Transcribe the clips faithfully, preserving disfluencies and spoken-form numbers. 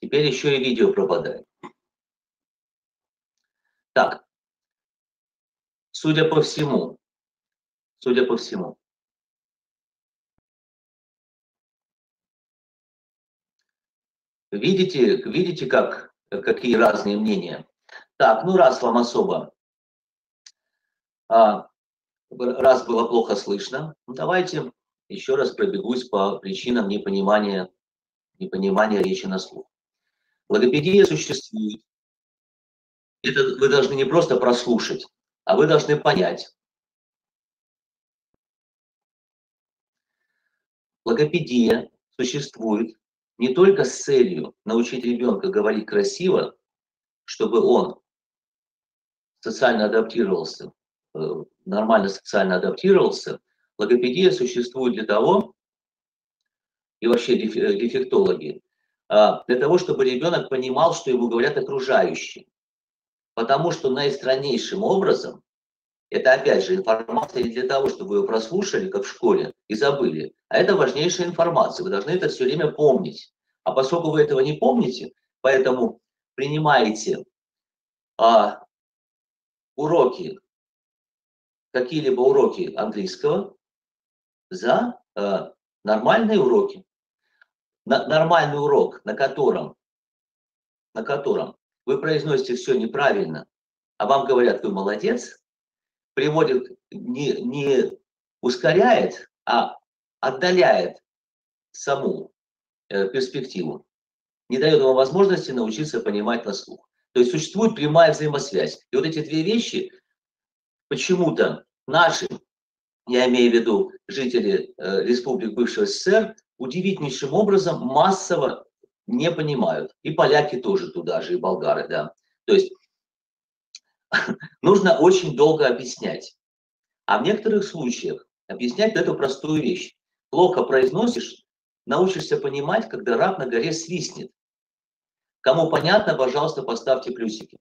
Теперь еще и видео пропадает. Так, судя по всему, судя по всему, видите, видите, как, какие разные мнения? Так, ну раз вам особо, а, раз было плохо слышно, давайте еще раз пробегусь по причинам непонимания, непонимания речи на слух. Логопедия существует. Это вы должны не просто прослушать, а вы должны понять. Логопедия существует не только с целью научить ребенка говорить красиво, чтобы он социально адаптировался, нормально социально адаптировался. Логопедия существует для того, и вообще дефектологи, для того, чтобы ребенок понимал, что ему говорят окружающие. Потому что наистраннейшим образом, это опять же информация не для того, чтобы вы ее прослушали, как в школе, и забыли, а это важнейшая информация, вы должны это все время помнить. А поскольку вы этого не помните, поэтому принимаете а, уроки, какие-либо уроки английского за а, нормальные уроки. На, нормальный урок, на котором, на котором вы произносите все неправильно, а вам говорят, вы молодец, приводит, не, не ускоряет, а отдаляет саму э, перспективу, не дает вам возможности научиться понимать на слух. То есть существует прямая взаимосвязь. И вот эти две вещи почему-то наши, я имею в виду жители э, республик бывшего СССР, удивительнейшим образом массово не понимают. И поляки тоже туда же, и болгары, да. То есть нужно очень долго объяснять. А в некоторых случаях объяснять эту простую вещь. Плохо произносишь, научишься понимать, когда рак на горе свистнет. Кому понятно, пожалуйста, поставьте плюсики.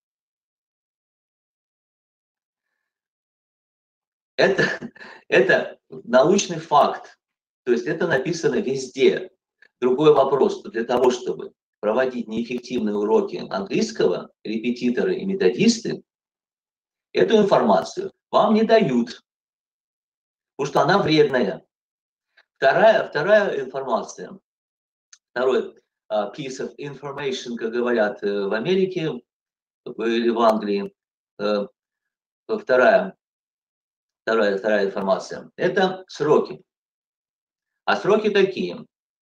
Это, это научный факт. То есть это написано везде. Другой вопрос, что для того, чтобы проводить неэффективные уроки английского, репетиторы и методисты эту информацию вам не дают, потому что она вредная. Вторая, вторая информация, второй uh, piece of information, как говорят uh, в Америке или в Англии, uh, вторая, вторая, вторая информация, это сроки. А сроки такие.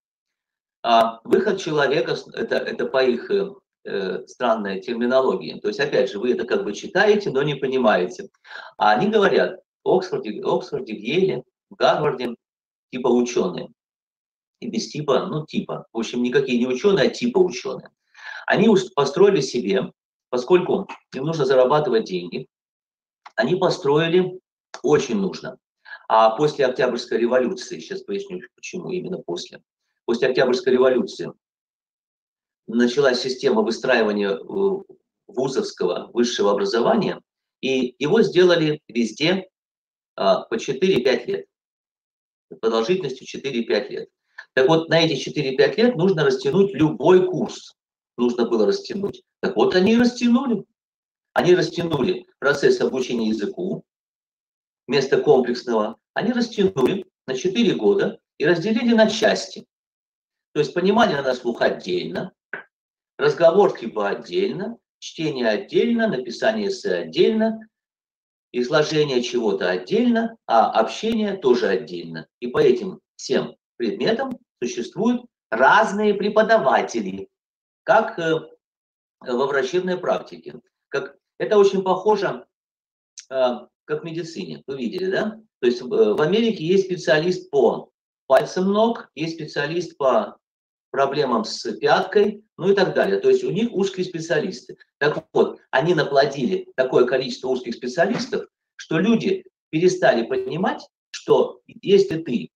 А выход человека, это, это по их э, странной терминологии. То есть, опять же, вы это как бы читаете, но не понимаете. А они говорят в Оксфорде, Оксфорде, в Йеле, в Гарварде, типа ученые. И без типа, ну типа. В общем, никакие не ученые, а типа ученые. Они построили себе, поскольку им нужно зарабатывать деньги, они построили, очень нужно. А после Октябрьской революции, сейчас поясню, почему именно после, после Октябрьской революции началась система выстраивания вузовского высшего образования, и его сделали везде а, по четыре-пять лет, продолжительностью четыре-пять лет. Так вот, на эти четыре-пять лет нужно растянуть любой курс. Нужно было растянуть. Так вот, они и растянули. Они растянули процесс обучения языку, вместо комплексного, они растянули на четыре года и разделили на части. То есть понимание на слух отдельно, разговор типа отдельно, чтение отдельно, написание эссе отдельно, изложение чего-то отдельно, а общение тоже отдельно. И по этим всем предметам существуют разные преподаватели, как э, во врачебной практике. Как, это очень похоже, э, как в медицине. Вы видели, да? То есть э, в Америке есть специалист по пальцам ног, есть специалист по проблемам с пяткой, ну и так далее. То есть у них узкие специалисты. Так вот, они наплодили такое количество узких специалистов, что люди перестали понимать, что если ты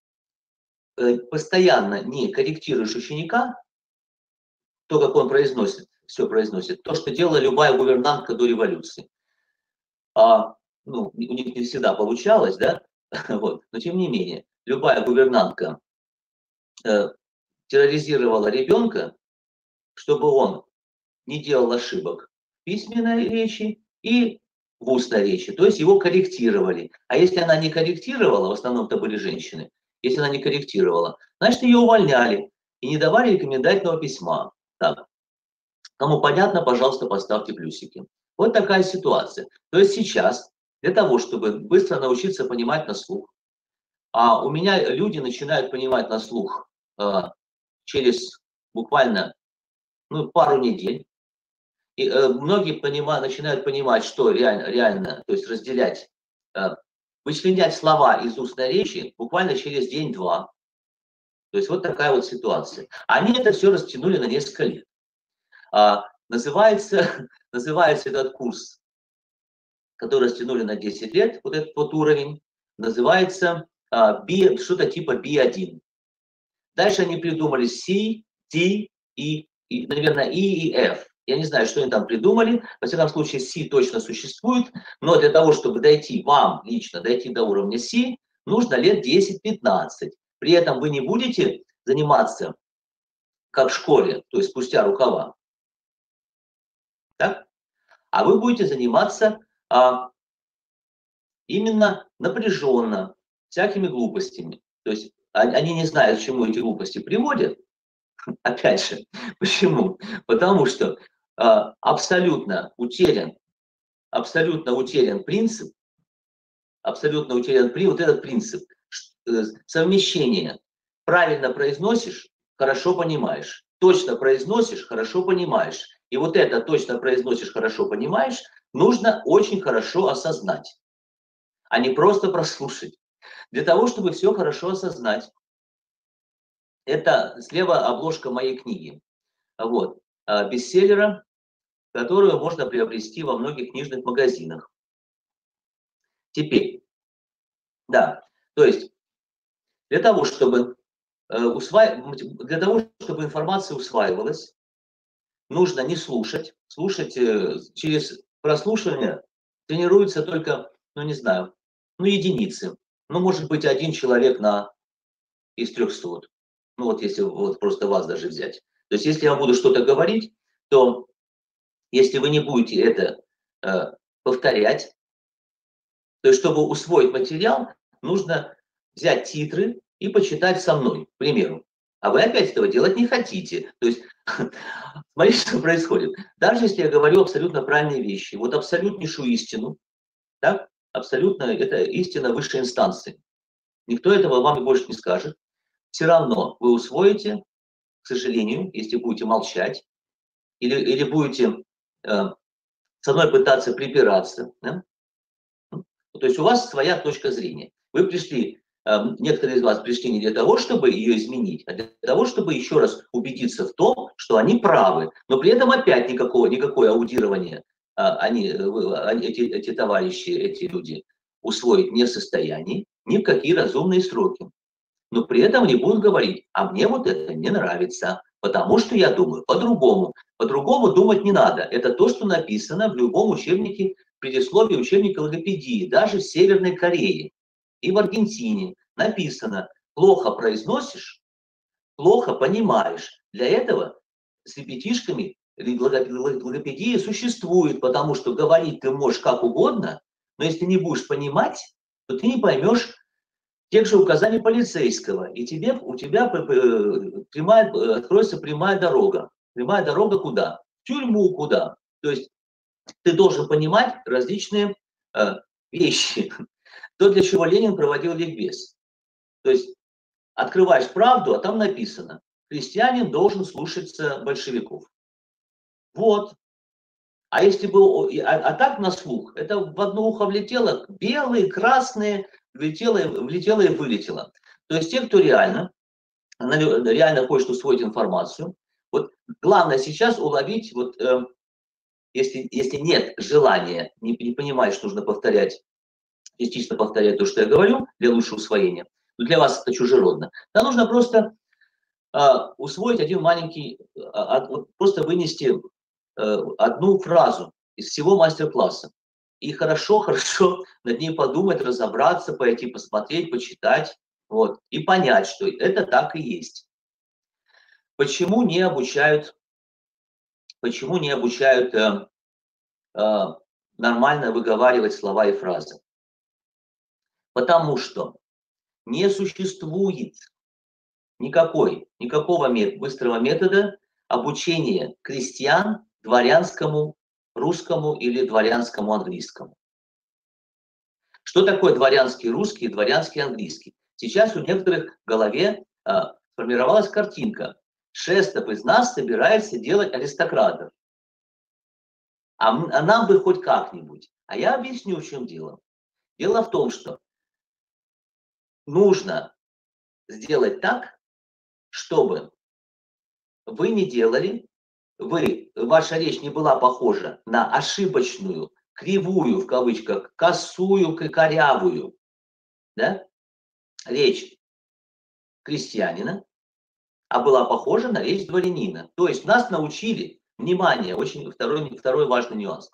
постоянно не корректируешь ученика, то, как он произносит, все произносит, то, что делала любая гувернантка до революции. А, ну, у них не всегда получалось, да, вот, но тем не менее, любая гувернантка э, терроризировала ребенка, чтобы он не делал ошибок в письменной речи и в устной речи, то есть его корректировали. А если она не корректировала, в основном это были женщины, если она не корректировала, значит ее увольняли и не давали рекомендательного письма. Так. Кому понятно, пожалуйста, поставьте плюсики. Вот такая ситуация. То есть сейчас для того, чтобы быстро научиться понимать на слух, а у меня люди начинают понимать на слух э, через буквально ну, пару недель. И э, многие понима, начинают понимать, что реально, реально, то есть разделять, э, вычленять слова из устной речи буквально через день-два. То есть вот такая вот ситуация. Они это все растянули на несколько лет. А, называется, называется этот курс, который растянули на десять лет, вот этот вот уровень, называется а, B, что-то типа би один. Дальше они придумали C, D, и, и, наверное, E и F. Я не знаю, что они там придумали. Во всяком случае, C точно существует, но для того, чтобы дойти, вам лично дойти до уровня C, нужно лет десять-пятнадцать. При этом вы не будете заниматься как в школе, то есть спустя рукава. Так? А вы будете заниматься а, именно напряженно, всякими глупостями. То есть они не знают, к чему эти глупости приводят. Опять же, почему? Потому что а, абсолютно утерян, абсолютно утерян принцип, абсолютно утерян при, вот этот принцип совмещения. Правильно произносишь, хорошо понимаешь. Точно произносишь, хорошо понимаешь. И вот это точно произносишь, хорошо понимаешь, нужно очень хорошо осознать, а не просто прослушать. Для того, чтобы все хорошо осознать, это слева обложка моей книги, вот, бестселлера, которую можно приобрести во многих книжных магазинах. Теперь, да, то есть для того, чтобы, усва... для того, чтобы информация усваивалась, нужно не слушать. Слушать через прослушивание тренируется только, ну не знаю, ну единицы. Ну, может быть, один человек на из трехсот. Ну, вот если вот просто вас даже взять. То есть, если я буду что-то говорить, то если вы не будете это э, повторять, то есть, чтобы усвоить материал, нужно взять титры и почитать со мной, к примеру. А вы опять этого делать не хотите. То есть, смотрите, что происходит. Даже если я говорю абсолютно правильные вещи, вот абсолютнейшую истину, так, абсолютно это истина высшей инстанции. Никто этого вам больше не скажет. Все равно вы усвоите, к сожалению, если будете молчать, или, или будете э, со мной пытаться припираться. Да? То есть у вас своя точка зрения. Вы пришли, э, некоторые из вас пришли не для того, чтобы ее изменить, а для того, чтобы еще раз убедиться в том, что они правы. Но при этом опять никакого, никакое аудирование э, они, они, эти, эти товарищи, эти люди усвоить не в состоянии, ни в какие разумные сроки. Но при этом они будут говорить, а мне вот это не нравится, потому что я думаю по-другому. По-другому думать не надо. Это то, что написано в любом учебнике, предисловии учебника логопедии, даже в Северной Корее и в Аргентине написано, плохо произносишь, плохо понимаешь. Для этого с ребятишками логопедия существует, потому что говорить ты можешь как угодно, но если не будешь понимать, то ты не поймешь тех же указаний полицейского, и тебе, у тебя прямая, откроется прямая дорога. Прямая дорога куда? В тюрьму куда? То есть ты должен понимать различные э, вещи. То, для чего Ленин проводил ликбез. То есть открываешь правду, а там написано, крестьянин должен слушаться большевиков. Вот. А если бы, а, а так на слух, это в одно ухо влетело, белые, красные, влетело, влетело и вылетело. То есть те, кто реально, реально хочет усвоить информацию, вот главное сейчас уловить, вот, э, если, если нет желания, не, не понимать, что нужно повторять, частично повторять то, что я говорю, для лучшего усвоения, но для вас это чужеродно, то нужно просто э, усвоить один маленький, э, вот, просто вынести одну фразу из всего мастер-класса. И хорошо-хорошо над ней подумать, разобраться, пойти посмотреть, почитать, вот, и понять, что это так и есть. Почему не обучают почему не обучают э, э, нормально выговаривать слова и фразы? Потому что не существует никакой, никакого мет, быстрого метода обучения крестьян дворянскому русскому или дворянскому английскому. Что такое дворянский русский и дворянский английский? Сейчас у некоторых в голове а, сформировалась картинка. Шестов из нас собирается делать аристократов. А, а нам бы хоть как-нибудь. А я объясню, в чем дело. Дело в том, что нужно сделать так, чтобы вы не делали, вы, ваша речь не была похожа на ошибочную, кривую, в кавычках, косую, корявую, да, речь крестьянина, а была похожа на речь дворянина. То есть нас научили, внимание, очень второй, второй важный нюанс.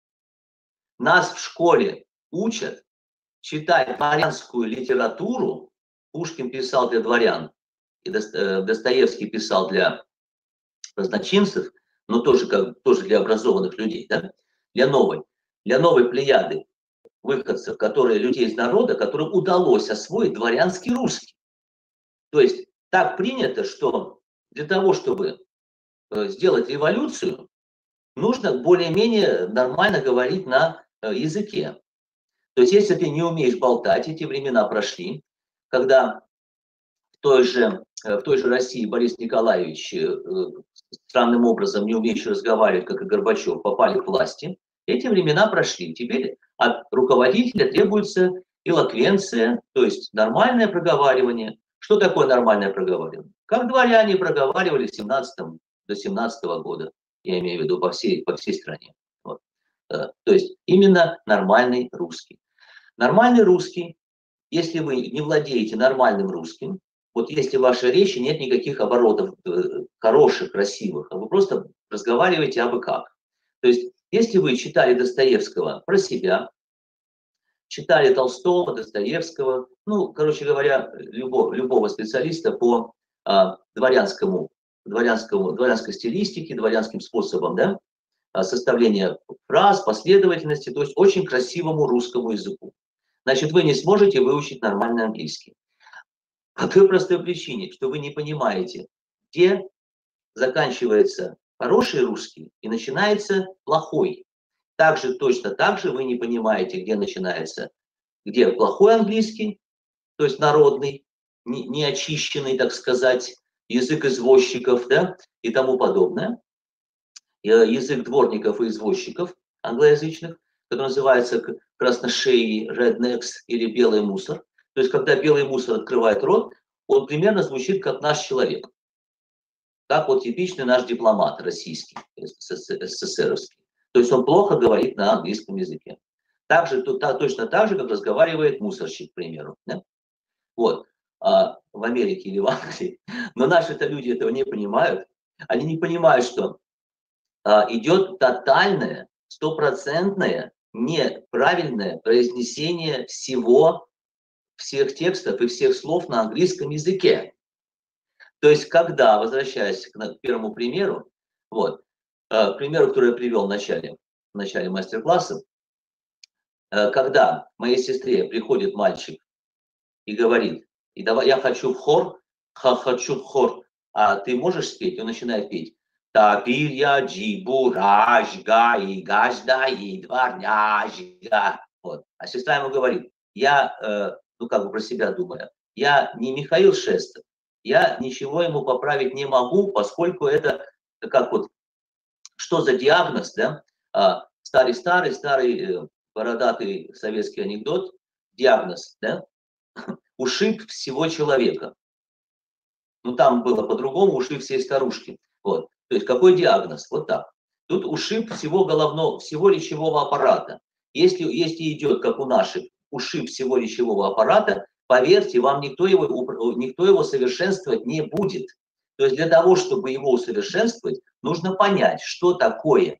Нас в школе учат читать дворянскую литературу. Пушкин писал для дворян, и Достоевский писал для разночинцев, но тоже, как, тоже для образованных людей, да? для, новой, для новой плеяды выходцев, которые людей из народа, которым удалось освоить дворянский русский. То есть так принято, что для того, чтобы сделать революцию, нужно более-менее нормально говорить на языке. То есть если ты не умеешь болтать, эти времена прошли, когда в той же, в той же России Борис Николаевич, странным образом не умеющий разговаривать, как и Горбачев, попали к власти, эти времена прошли. Теперь от руководителя требуется элоквенция, то есть нормальное проговаривание. Что такое нормальное проговаривание? Как дворяне проговаривали в семнадцатом до семнадцатого года, я имею в виду по всей, по всей стране. Вот. То есть именно нормальный русский. Нормальный русский, если вы не владеете нормальным русским, вот если в вашей речи нет никаких оборотов хороших, красивых, а вы просто разговариваете абы как. То есть если вы читали Достоевского про себя, читали Толстого, Достоевского, ну, короче говоря, любого, любого специалиста по а, дворянскому, дворянскому, дворянской стилистике, дворянским способам, да, составления фраз, последовательности, то есть очень красивому русскому языку. Значит, вы не сможете выучить нормальный английский. По той простой причине, что вы не понимаете, где заканчивается хороший русский и начинается плохой. Также точно так же вы не понимаете, где начинается, где плохой английский, то есть народный, не, не очищенный, так сказать, язык извозчиков, да, и тому подобное. Язык дворников и извозчиков англоязычных, который называется красношеи, rednecks или белый мусор. То есть, когда белый мусор открывает рот, он примерно звучит как наш человек. Как вот типичный наш дипломат российский, СССРовский. То есть он плохо говорит на английском языке. Так же, точно так же, как разговаривает мусорщик, к примеру. Да? Вот. А в Америке или в Англии. Но наши-то люди этого не понимают. Они не понимают, что а, идет тотальное, стопроцентное, неправильное произнесение всего, всех текстов и всех слов на английском языке. То есть, когда, возвращаясь к первому примеру, вот, к примеру, который я привел в начале, в начале мастер-класса, когда моей сестре приходит мальчик и говорит, и давай, я хочу в хор, ха, хочу в хор, а ты можешь спеть? Он начинает петь. Тапирья джибуражга и гажда и дворняжга. Вот. А сестра ему говорит, я, э, ну как бы про себя думаю, я не Михаил Шестов, я ничего ему поправить не могу, поскольку это как вот, что за диагноз, да? Старый-старый-старый бородатый советский анекдот, диагноз, да? Ушиб всего человека. Ну там было по-другому, ушиб всей старушки. Вот. То есть какой диагноз? Вот так. Тут ушиб всего головного, всего речевого аппарата. Если, если идет, как у наших, ушиб всего речевого аппарата, поверьте, вам никто его, никто его совершенствовать не будет. То есть для того, чтобы его усовершенствовать, нужно понять, что такое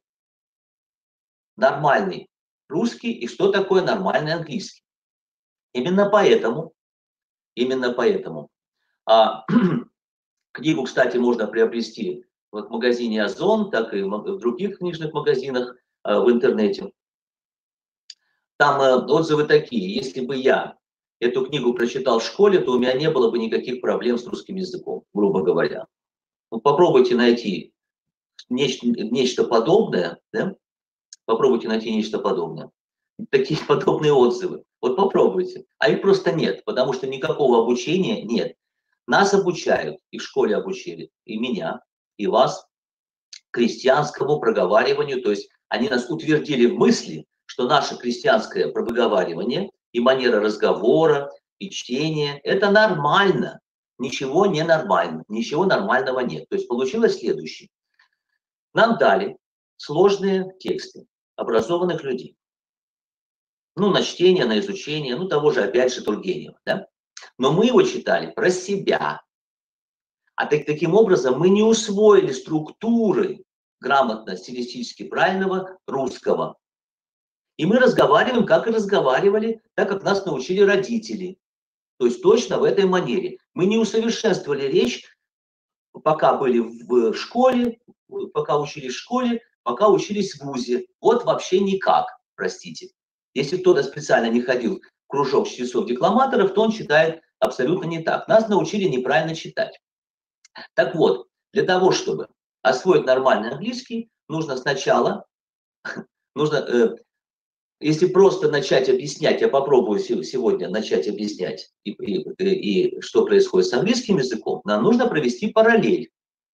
нормальный русский и что такое нормальный английский. Именно поэтому, именно поэтому. А, книгу, кстати, можно приобрести в магазине Озон, так и в других книжных магазинах в интернете. Там отзывы такие: если бы я эту книгу прочитал в школе, то у меня не было бы никаких проблем с русским языком, грубо говоря. Ну, попробуйте найти нечто, нечто подобное, да? Попробуйте найти нечто подобное. Такие подобные отзывы. Вот попробуйте. А их просто нет, потому что никакого обучения нет. Нас обучают, и в школе обучили, и меня, и вас, крестьянскому проговариванию. То есть они нас утвердили в мысли, что наше крестьянское проговаривание и манера разговора, и чтения – это нормально. Ничего не нормально, ничего нормального нет. То есть получилось следующее. Нам дали сложные тексты образованных людей. Ну, на чтение, на изучение, ну, того же, опять же, Тургенева, да? Но мы его читали про себя. А так, таким образом мы не усвоили структуры грамотно, стилистически правильного русского. И мы разговариваем, как и разговаривали, так как нас научили родители. То есть точно в этой манере. Мы не усовершенствовали речь, пока были в школе, пока учились в школе, пока учились в вузе. Вот вообще никак, простите. Если кто-то специально не ходил в кружок чтецов декламаторов, то он читает абсолютно не так. Нас научили неправильно читать. Так вот, для того, чтобы освоить нормальный английский, нужно сначала, нужно, э, если просто начать объяснять, я попробую сегодня начать объяснять, и, и, и что происходит с английским языком, нам нужно провести параллель.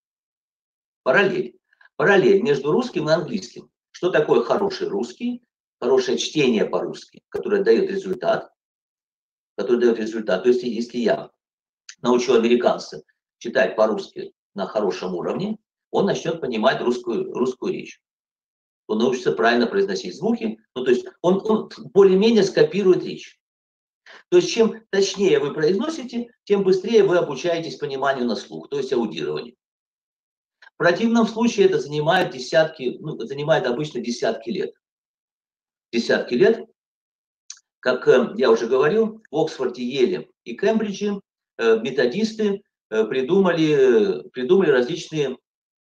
Параллель. Параллель между русским и английским. Что такое хороший русский? Хорошее чтение по-русски, которое дает результат. Которое дает результат. То есть, если я научу американца читать по-русски на хорошем уровне, он начнет понимать русскую, русскую речь. Он научится правильно произносить звуки. Ну, то есть он, он более-менее скопирует речь. То есть чем точнее вы произносите, тем быстрее вы обучаетесь пониманию на слух, то есть аудированию. В противном случае это занимает десятки, ну, занимает обычно десятки лет. Десятки лет. Как я уже говорил, в Оксфорде, Йеле и Кембридже методисты придумали, придумали различные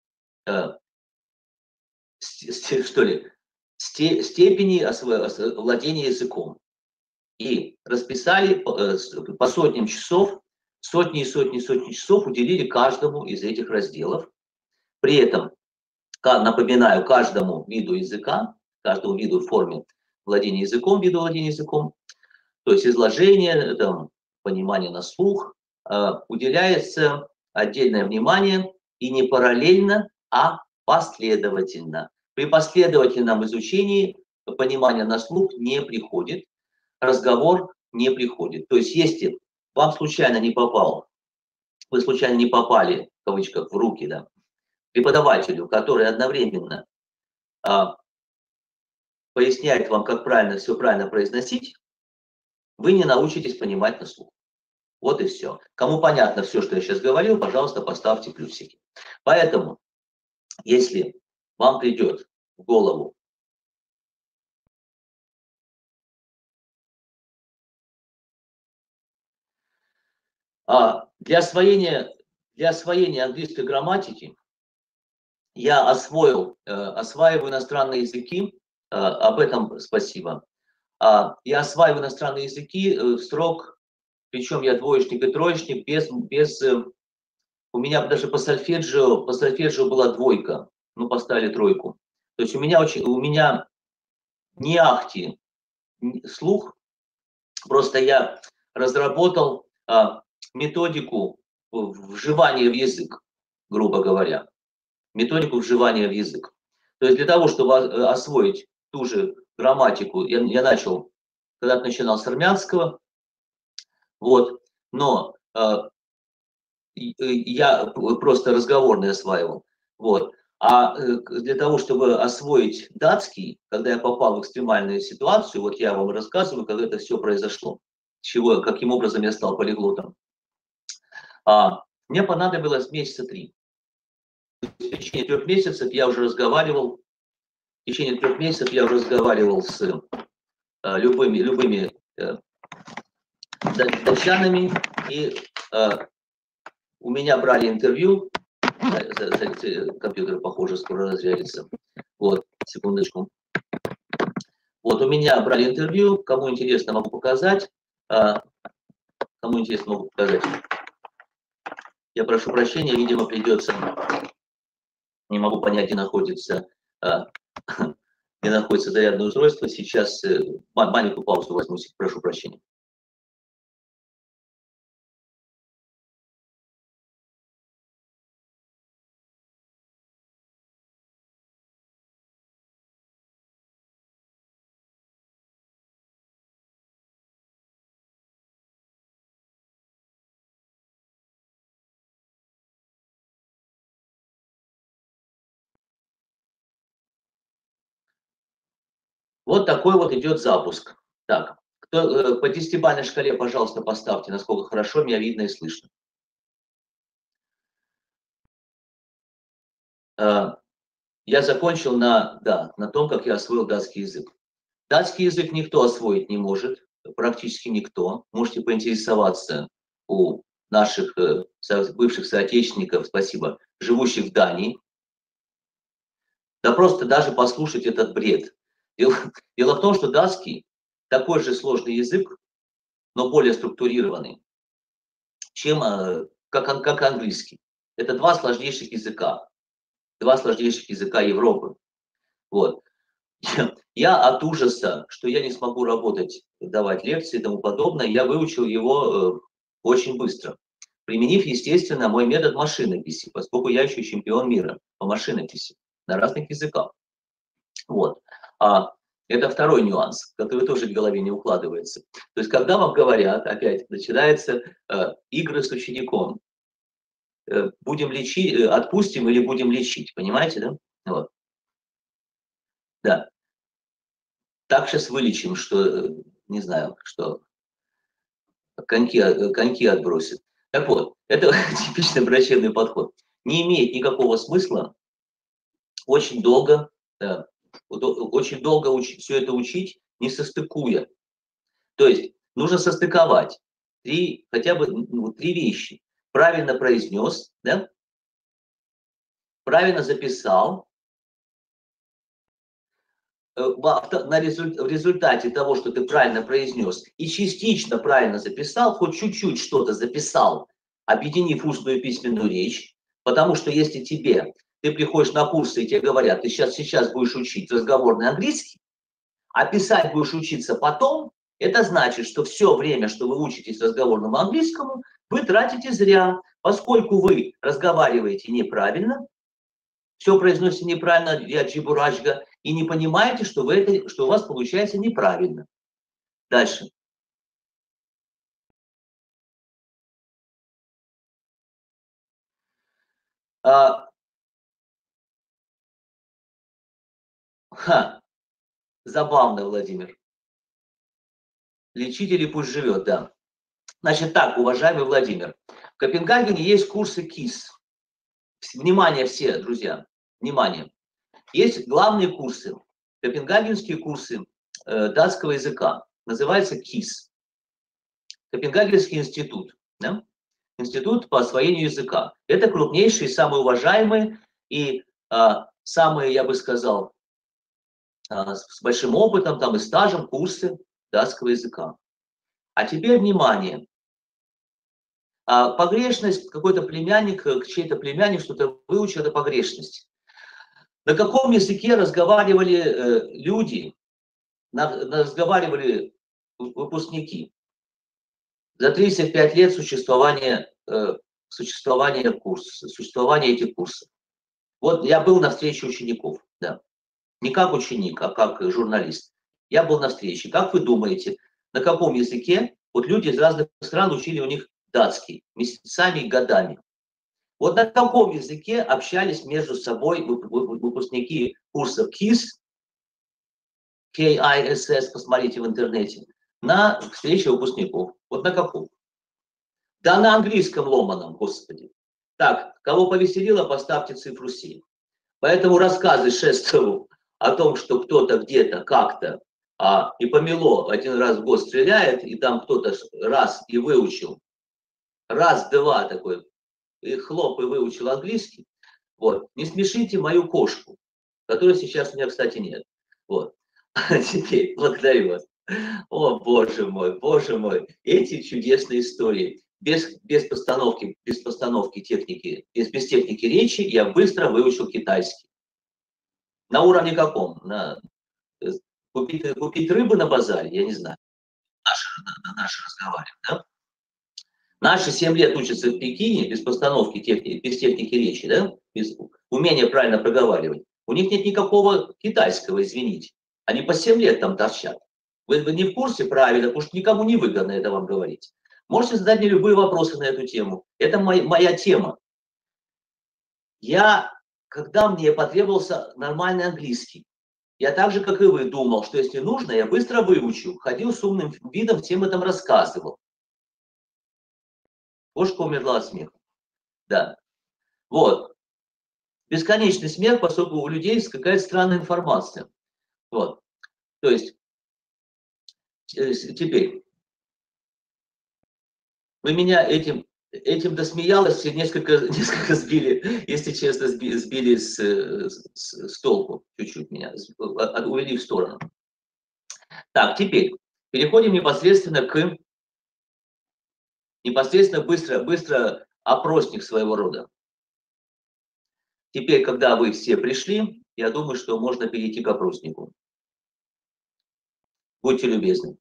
что ли, степени владения языком. И расписали по сотням часов, сотни и сотни и сотни часов уделили каждому из этих разделов. При этом, напоминаю, каждому виду языка, каждому виду форме владения языком, виду владения языком, то есть изложение, там, понимание на слух, уделяется отдельное внимание и не параллельно, а последовательно. При последовательном изучении понимание на слух не приходит, разговор не приходит. То есть если вам случайно не попал, вы случайно не попали, в кавычках, в руки, да, преподавателю, который одновременно а, поясняет вам, как правильно все правильно произносить, вы не научитесь понимать на слух. Вот и все. Кому понятно все, что я сейчас говорил, пожалуйста, поставьте плюсики. Поэтому, если вам придет в голову а, для освоения, для освоения английской грамматики, я освоил, э, осваиваю иностранные языки, э, об этом спасибо. А, я осваиваю иностранные языки э, в срок, причем я двоечник и троечник, без, без э, у меня даже по сольфеджио, по сольфеджио была двойка, ну поставили тройку. То есть у меня очень, у меня не ахти слух, просто я разработал а, методику вживания в язык, грубо говоря. Методику вживания в язык. То есть для того, чтобы освоить ту же грамматику, я, я начал, когда начинал с армянского, вот, но э, я просто разговорный осваивал, вот. А для того, чтобы освоить датский, когда я попал в экстремальную ситуацию, вот я вам рассказываю, как это все произошло, чего, каким образом я стал полиглотом. А, мне понадобилось месяца три. В течение трех месяцев я уже разговаривал, в течение трех месяцев я уже разговаривал с э, любыми, любыми э, датчанами, и э, у меня брали интервью, Компьютер, похоже, скоро разрядится. Вот, секундочку. Вот, у меня брали интервью, кому интересно, могу показать. Кому интересно, могу показать. Я прошу прощения, видимо, придется... Не могу понять, где находится, где находится зарядное устройство. Сейчас маленькую паузу возьму, прошу прощения. Вот такой вот идет запуск. Так, кто, по десятибалльной шкале, пожалуйста, поставьте, насколько хорошо меня видно и слышно. Я закончил на, да, на том, как я освоил датский язык. Датский язык никто освоить не может, практически никто. Можете поинтересоваться у наших бывших соотечественников, спасибо, живущих в Дании. Да просто даже послушать этот бред. Дело, дело в том, что датский такой же сложный язык, но более структурированный, чем как, как английский. Это два сложнейших языка. Два сложнейших языка Европы. Вот. Я от ужаса, что я не смогу работать, давать лекции и тому подобное, я выучил его очень быстро. Применив, естественно, мой метод машинописи, поскольку я еще чемпион мира по машинописи на разных языках. Вот. А это второй нюанс, который тоже в голове не укладывается. То есть, когда вам говорят, опять начинаются э, игры с учеником, э, будем лечить, э, отпустим или будем лечить, понимаете, да? Вот. Да. Так сейчас вылечим, что, не знаю, что коньки, коньки отбросит. Так вот, это типичный врачебный подход. Не имеет никакого смысла очень долго, да, очень долго учить, все это учить, не состыкуя. То есть нужно состыковать три, хотя бы ну, три вещи. Правильно произнес, да? Правильно записал. На результ, в результате того, что ты правильно произнес и частично правильно записал, хоть чуть-чуть что-то записал, объединив устную и письменную речь, потому что если тебе, ты приходишь на курсы и тебе говорят, ты сейчас, сейчас будешь учить разговорный английский, а писать будешь учиться потом, это значит, что все время, что вы учитесь разговорному английскому, вы тратите зря, поскольку вы разговариваете неправильно, все произносите неправильно, я чебурашка, и не понимаете, что, вы это, что у вас получается неправильно. Дальше. А, ха, забавно, Владимир. Лечители пусть живет, да. Значит так, уважаемый Владимир, в Копенгагене есть курсы КИС. Внимание все, друзья, внимание. Есть главные курсы, копенгагенские курсы э, датского языка, называется КИС. Копенгагенский институт, да? Институт по освоению языка. Это крупнейшие, самые уважаемые и а, самые, я бы сказал, а, с большим опытом там, и стажем курсы датского языка. А теперь внимание. А, погрешность, какой-то племянник, чей-то племянник что-то выучил, это погрешность. На каком языке разговаривали э, люди, на, на, разговаривали выпускники за тридцать пять лет существования, э, существования курса, существования этих курсов? Вот я был на встрече учеников, да. Не как ученик, а как журналист. Я был на встрече. Как вы думаете, на каком языке вот люди из разных стран учили у них датский месяцами и годами? Вот на каком языке общались между собой выпускники курсов КИС, кей ай эс эс, посмотрите в интернете, на встрече выпускников? Вот на каком? Да на английском ломаном, господи. Так, кого повеселило, поставьте цифру семь. Поэтому рассказы Шестову о том, что кто-то где-то как-то а, и помело один раз в год стреляет, и там кто-то раз и выучил, раз-два такой и хлоп, и выучил английский. Вот. Не смешите мою кошку, которой сейчас у меня, кстати, нет. Вот. А теперь благодарю вас. О, боже мой, боже мой. Эти чудесные истории. Без, без постановки, без постановки техники, без, без техники речи я быстро выучил китайский. На уровне каком? На, купить, купить рыбу на базаре, я не знаю. Наши, на, наши разговаривают, да? Наши семь лет учатся в Пекине без постановки техники, без техники речи, да? Без умения правильно проговаривать. У них нет никакого китайского, извините. Они по семь лет там торчат. Вы, вы не в курсе правильно, потому что никому не выгодно это вам говорить. Можете задать мне любые вопросы на эту тему. Это моя, моя тема. Я, когда мне потребовался нормальный английский, я так же, как и вы, думал, что если нужно, я быстро выучу. Ходил с умным видом, всем этом рассказывал. Кошка умерла от смеха. Да. Вот. Бесконечный смех, поскольку у людей какая-то странная информация. Вот. То есть, теперь, вы меня этим, этим досмеялось, несколько, несколько сбили, если честно, сбили, сбили с, с, с толку чуть-чуть меня, увели в сторону. Так, теперь переходим непосредственно к, непосредственно быстро, быстро опросник своего рода. Теперь, когда вы все пришли, я думаю, что можно перейти к опроснику. Будьте любезны.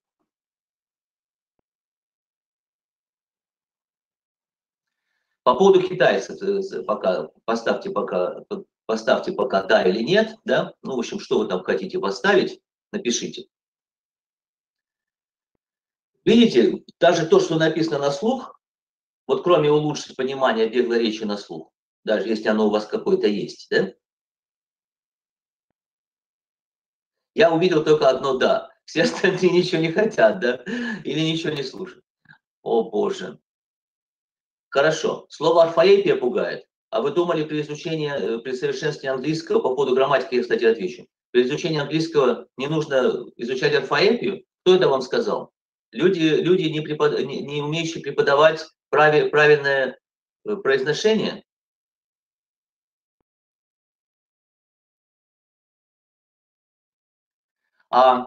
По поводу китайцев, пока, поставьте, пока, поставьте пока да или нет, да, ну, в общем, что вы там хотите поставить, напишите. Видите, даже то, что написано на слух, вот кроме улучшить понимание беглой речи на слух, даже если оно у вас какое-то есть, да, я увидел только одно «да». Все остальные ничего не хотят, да, или ничего не слушают. О, Боже. Хорошо. Слово орфоэпия пугает. А вы думали при изучении, при совершенствовании английского, по поводу грамматики я, кстати, отвечу. При изучении английского не нужно изучать орфоэпию? Кто это вам сказал? Люди, люди не, препод... не, не умеющие преподавать прави... правильное произношение? А,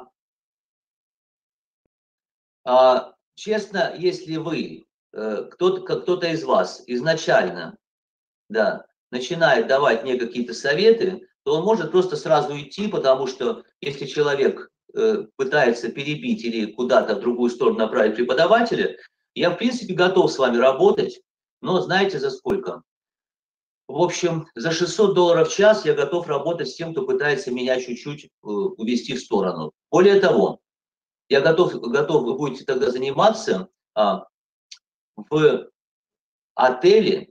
а честно, если вы, кто-то кто-то из вас изначально, да, начинает давать мне какие-то советы, то он может просто сразу уйти, потому что если человек э, пытается перебить или куда-то в другую сторону направить преподавателя, я, в принципе, готов с вами работать, но знаете, за сколько? В общем, за шестьсот долларов в час я готов работать с тем, кто пытается меня чуть-чуть э, увести в сторону. Более того, я готов, готов, вы будете тогда заниматься а, в отеле,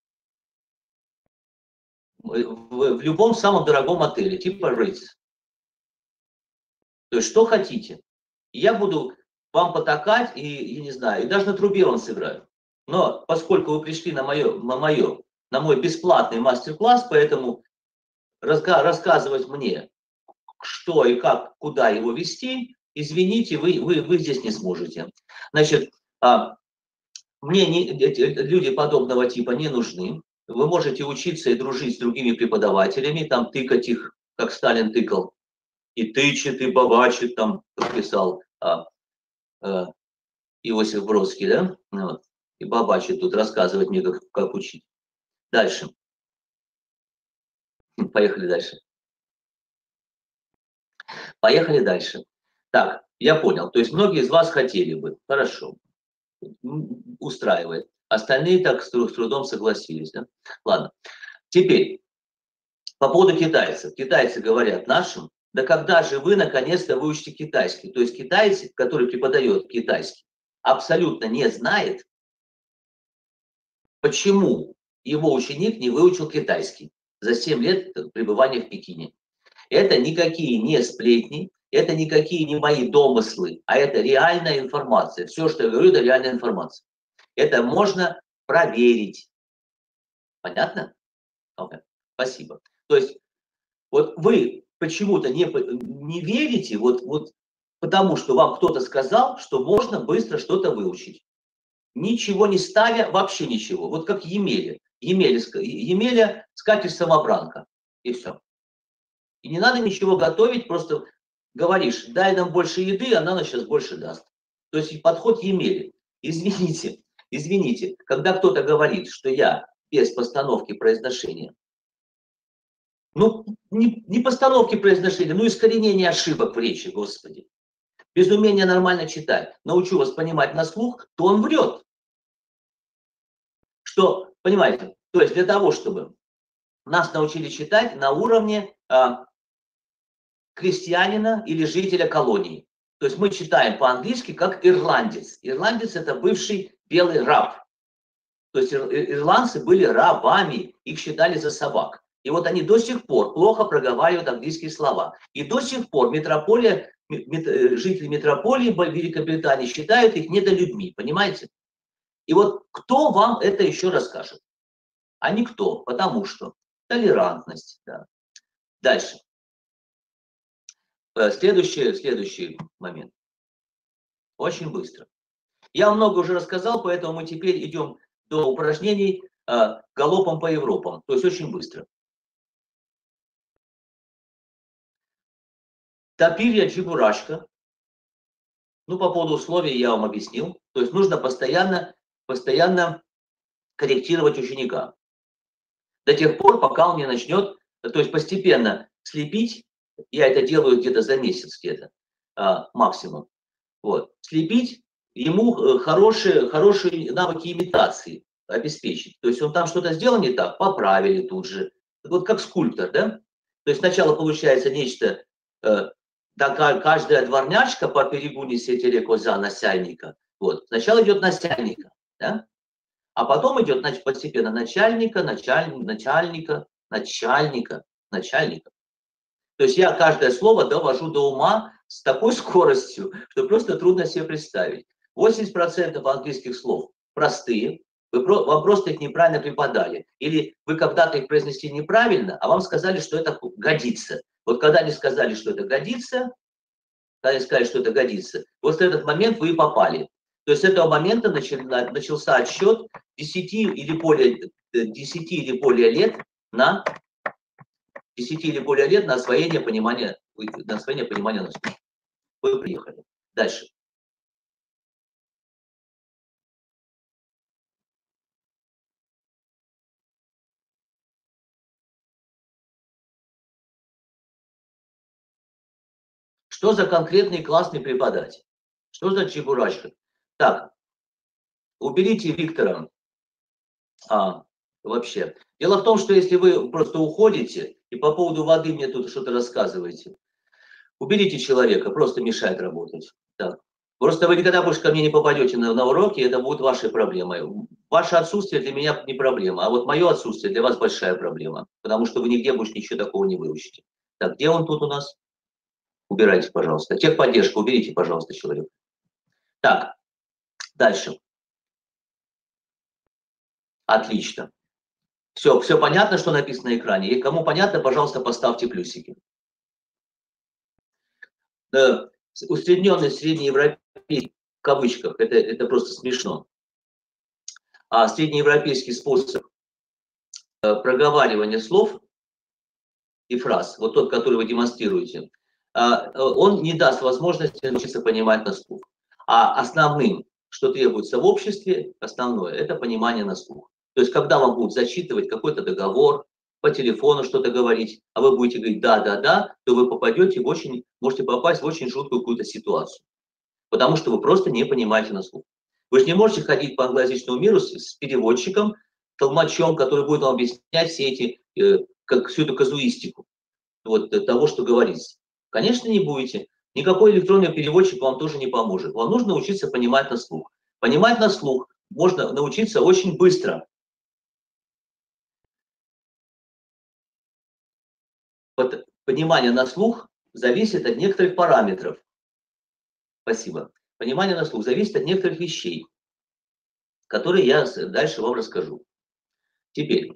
в, в любом самом дорогом отеле, типа Ritz. То есть что хотите. Я буду вам потакать, и, я не знаю, и даже на трубе вам сыграю. Но поскольку вы пришли на, мое, на, мое, на мой бесплатный мастер-класс, поэтому раска, рассказывать мне, что и как, куда его вести, извините, вы, вы, вы здесь не сможете. Значит, а, мне не, люди подобного типа не нужны. Вы можете учиться и дружить с другими преподавателями, там тыкать их, как Сталин тыкал, и тычет, и бабачит, там, как писал а, а, Иосиф Бродский, да? Вот. И бабачит тут рассказывать мне, как, как учить. Дальше. Поехали дальше. Поехали дальше. Так, я понял. То есть многие из вас хотели бы. Хорошо. Устраивает. Остальные так с трудом согласились. Да? Ладно. Теперь, по поводу китайцев. Китайцы говорят нашим, да когда же вы наконец-то выучите китайский? То есть китайец, который преподает китайский, абсолютно не знает, почему его ученик не выучил китайский за семь лет пребывания в Пекине. Это никакие не сплетни, это никакие не мои домыслы, а это реальная информация. Все, что я говорю, это реальная информация. Это можно проверить. Понятно? Okay. Спасибо. То есть вот вы почему-то не, не верите, вот, вот потому что вам кто-то сказал, что можно быстро что-то выучить. Ничего не ставя, вообще ничего. Вот как Емеля. Емеля, Емеля скатерть-самобранка. И все. И не надо ничего готовить, просто говоришь, дай нам больше еды, она нам сейчас больше даст. То есть подход Емели. Извините, извините, когда кто-то говорит, что я без постановки произношения, ну, не, не постановки произношения, ну, искоренение ошибок в речи, Господи. Без умения нормально читать, научу вас понимать на слух, то он врет. Что, понимаете, то есть для того, чтобы нас научили читать на уровне а, крестьянина или жителя колонии. То есть мы читаем по-английски как ирландец. Ирландец – это бывший белый раб. То есть ирландцы были рабами, их считали за собак. И вот они до сих пор плохо проговаривают английские слова. И до сих пор метрополия, мет, жители метрополии Великобритании считают их недолюдьми, понимаете? И вот кто вам это еще расскажет? А никто, потому что толерантность. Да. Дальше. Следующий, следующий момент. Очень быстро. Я вам много уже рассказал, поэтому мы теперь идем до упражнений э, галопом по Европам. То есть очень быстро. Тапирья чебурашка. Ну, по поводу условий я вам объяснил. То есть нужно постоянно, постоянно корректировать ученика. До тех пор, пока он не начнет, то есть постепенно слепить. Я это делаю где-то за месяц, где-то э, максимум. Вот. Слепить ему хорошие, хорошие навыки имитации обеспечить. То есть он там что-то сделал не так, поправили тут же. Вот как скульптор, да? То есть сначала получается нечто, э, такая, каждая дворнячка по берегу несете реку за насяльника. Вот. Сначала идет насяльника, да? А потом идет, значит, постепенно начальника, началь, начальника, начальника, начальника. То есть я каждое слово довожу до ума с такой скоростью, что просто трудно себе представить. восемьдесят процентов английских слов простые, вы, вам просто их неправильно преподали. Или вы когда-то их произнесли неправильно, а вам сказали, что это годится. Вот когда они сказали, что это годится, когда они сказали, что это годится, вот в этот момент вы и попали. То есть с этого момента начался отсчет десяти или более, десяти или более лет на десяти или более лет на освоение понимания, на освоение понимания на слух. Вы приехали. Дальше. Что за конкретный классный преподаватель? Что за чебурашка? Так, уберите Виктора а, вообще. Дело в том, что если вы просто уходите и по поводу воды мне тут что-то рассказываете, уберите человека, просто мешает работать. Так. Просто вы никогда больше ко мне не попадете на, на уроки, это будет вашей проблемой. Ваше отсутствие для меня не проблема, а вот мое отсутствие для вас большая проблема, потому что вы нигде больше ничего такого не выучите. Так, где он тут у нас? Убирайте, пожалуйста. Техподдержка, уберите, пожалуйста, человека. Так, дальше. Отлично. Все, все понятно, что написано на экране? И кому понятно, пожалуйста, поставьте плюсики. Усредненный среднеевропейский, в кавычках, это, это просто смешно. А среднеевропейский способ проговаривания слов и фраз, вот тот, который вы демонстрируете, он не даст возможности научиться понимать на слух. А основным, что требуется в обществе, основное, это понимание на слух. То есть, когда вам будут зачитывать какой-то договор, по телефону что-то говорить, а вы будете говорить «да, да, да», то вы попадете в очень, можете попасть в очень жуткую какую-то ситуацию. Потому что вы просто не понимаете на слух. Вы же не можете ходить по англоязычному миру с, с переводчиком, толмачом, который будет вам объяснять все эти, э, как, всю эту казуистику вот, того, что говорится. Конечно, не будете. Никакой электронный переводчик вам тоже не поможет. Вам нужно научиться понимать на слух. Понимать на слух можно научиться очень быстро. Понимание на слух зависит от некоторых параметров. Спасибо. Понимание на слух зависит от некоторых вещей, которые я дальше вам расскажу. Теперь.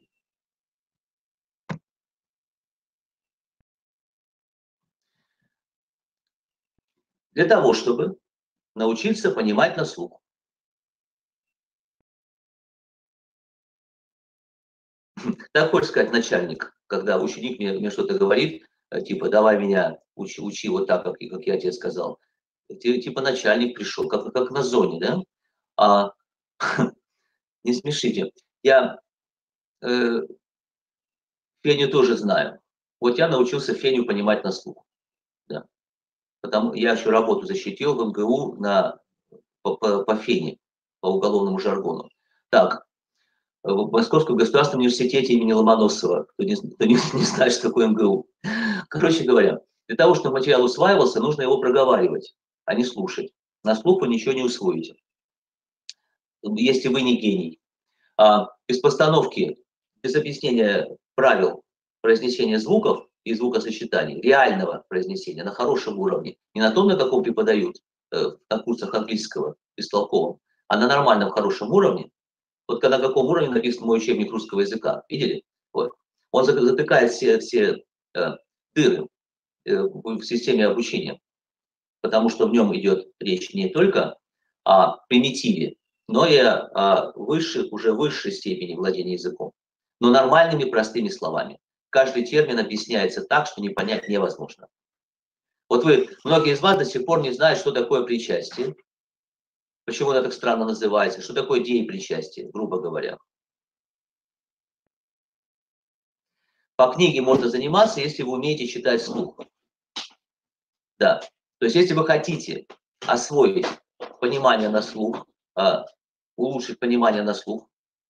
Для того, чтобы научиться понимать на слух, Так хочешь сказать начальник, когда ученик мне, мне что-то говорит, типа, давай меня учи, учи вот так, как, как я тебе сказал. Типа начальник пришел, как, как на зоне, да? А, не смешите. Я э, Феню тоже знаю. Вот я научился Феню понимать на слух. Да. Потому я еще работу защитил в эм гэ у на, по, по, по Фене, по уголовному жаргону. Так, в Московском государственном университете имени Ломоносова, кто не, кто не, не знает, что такое эм гэ у. Короче говоря, для того, чтобы материал усваивался, нужно его проговаривать, а не слушать. На слух вы ничего не усвоите, если вы не гений. А без постановки, без объяснения правил произнесения звуков и звукосочетаний, реального произнесения на хорошем уровне, не на том, на каком преподают э, на курсах английского бестолковом, а на нормальном хорошем уровне. Вот когда на каком уровне написан мой учебник русского языка, видели? Вот. Он затыкает все, все э, дыры э, в системе обучения, потому что в нем идет речь не только о примитиве, но и о высшей, уже высшей степени владения языком, но нормальными простыми словами. Каждый термин объясняется так, что не понять невозможно. Вот вы, многие из вас до сих пор не знают, что такое причастие, почему это так странно называется, что такое деепричастие, грубо говоря. По книге можно заниматься, если вы умеете читать вслух. Да. То есть, если вы хотите освоить понимание на слух, улучшить понимание на слух.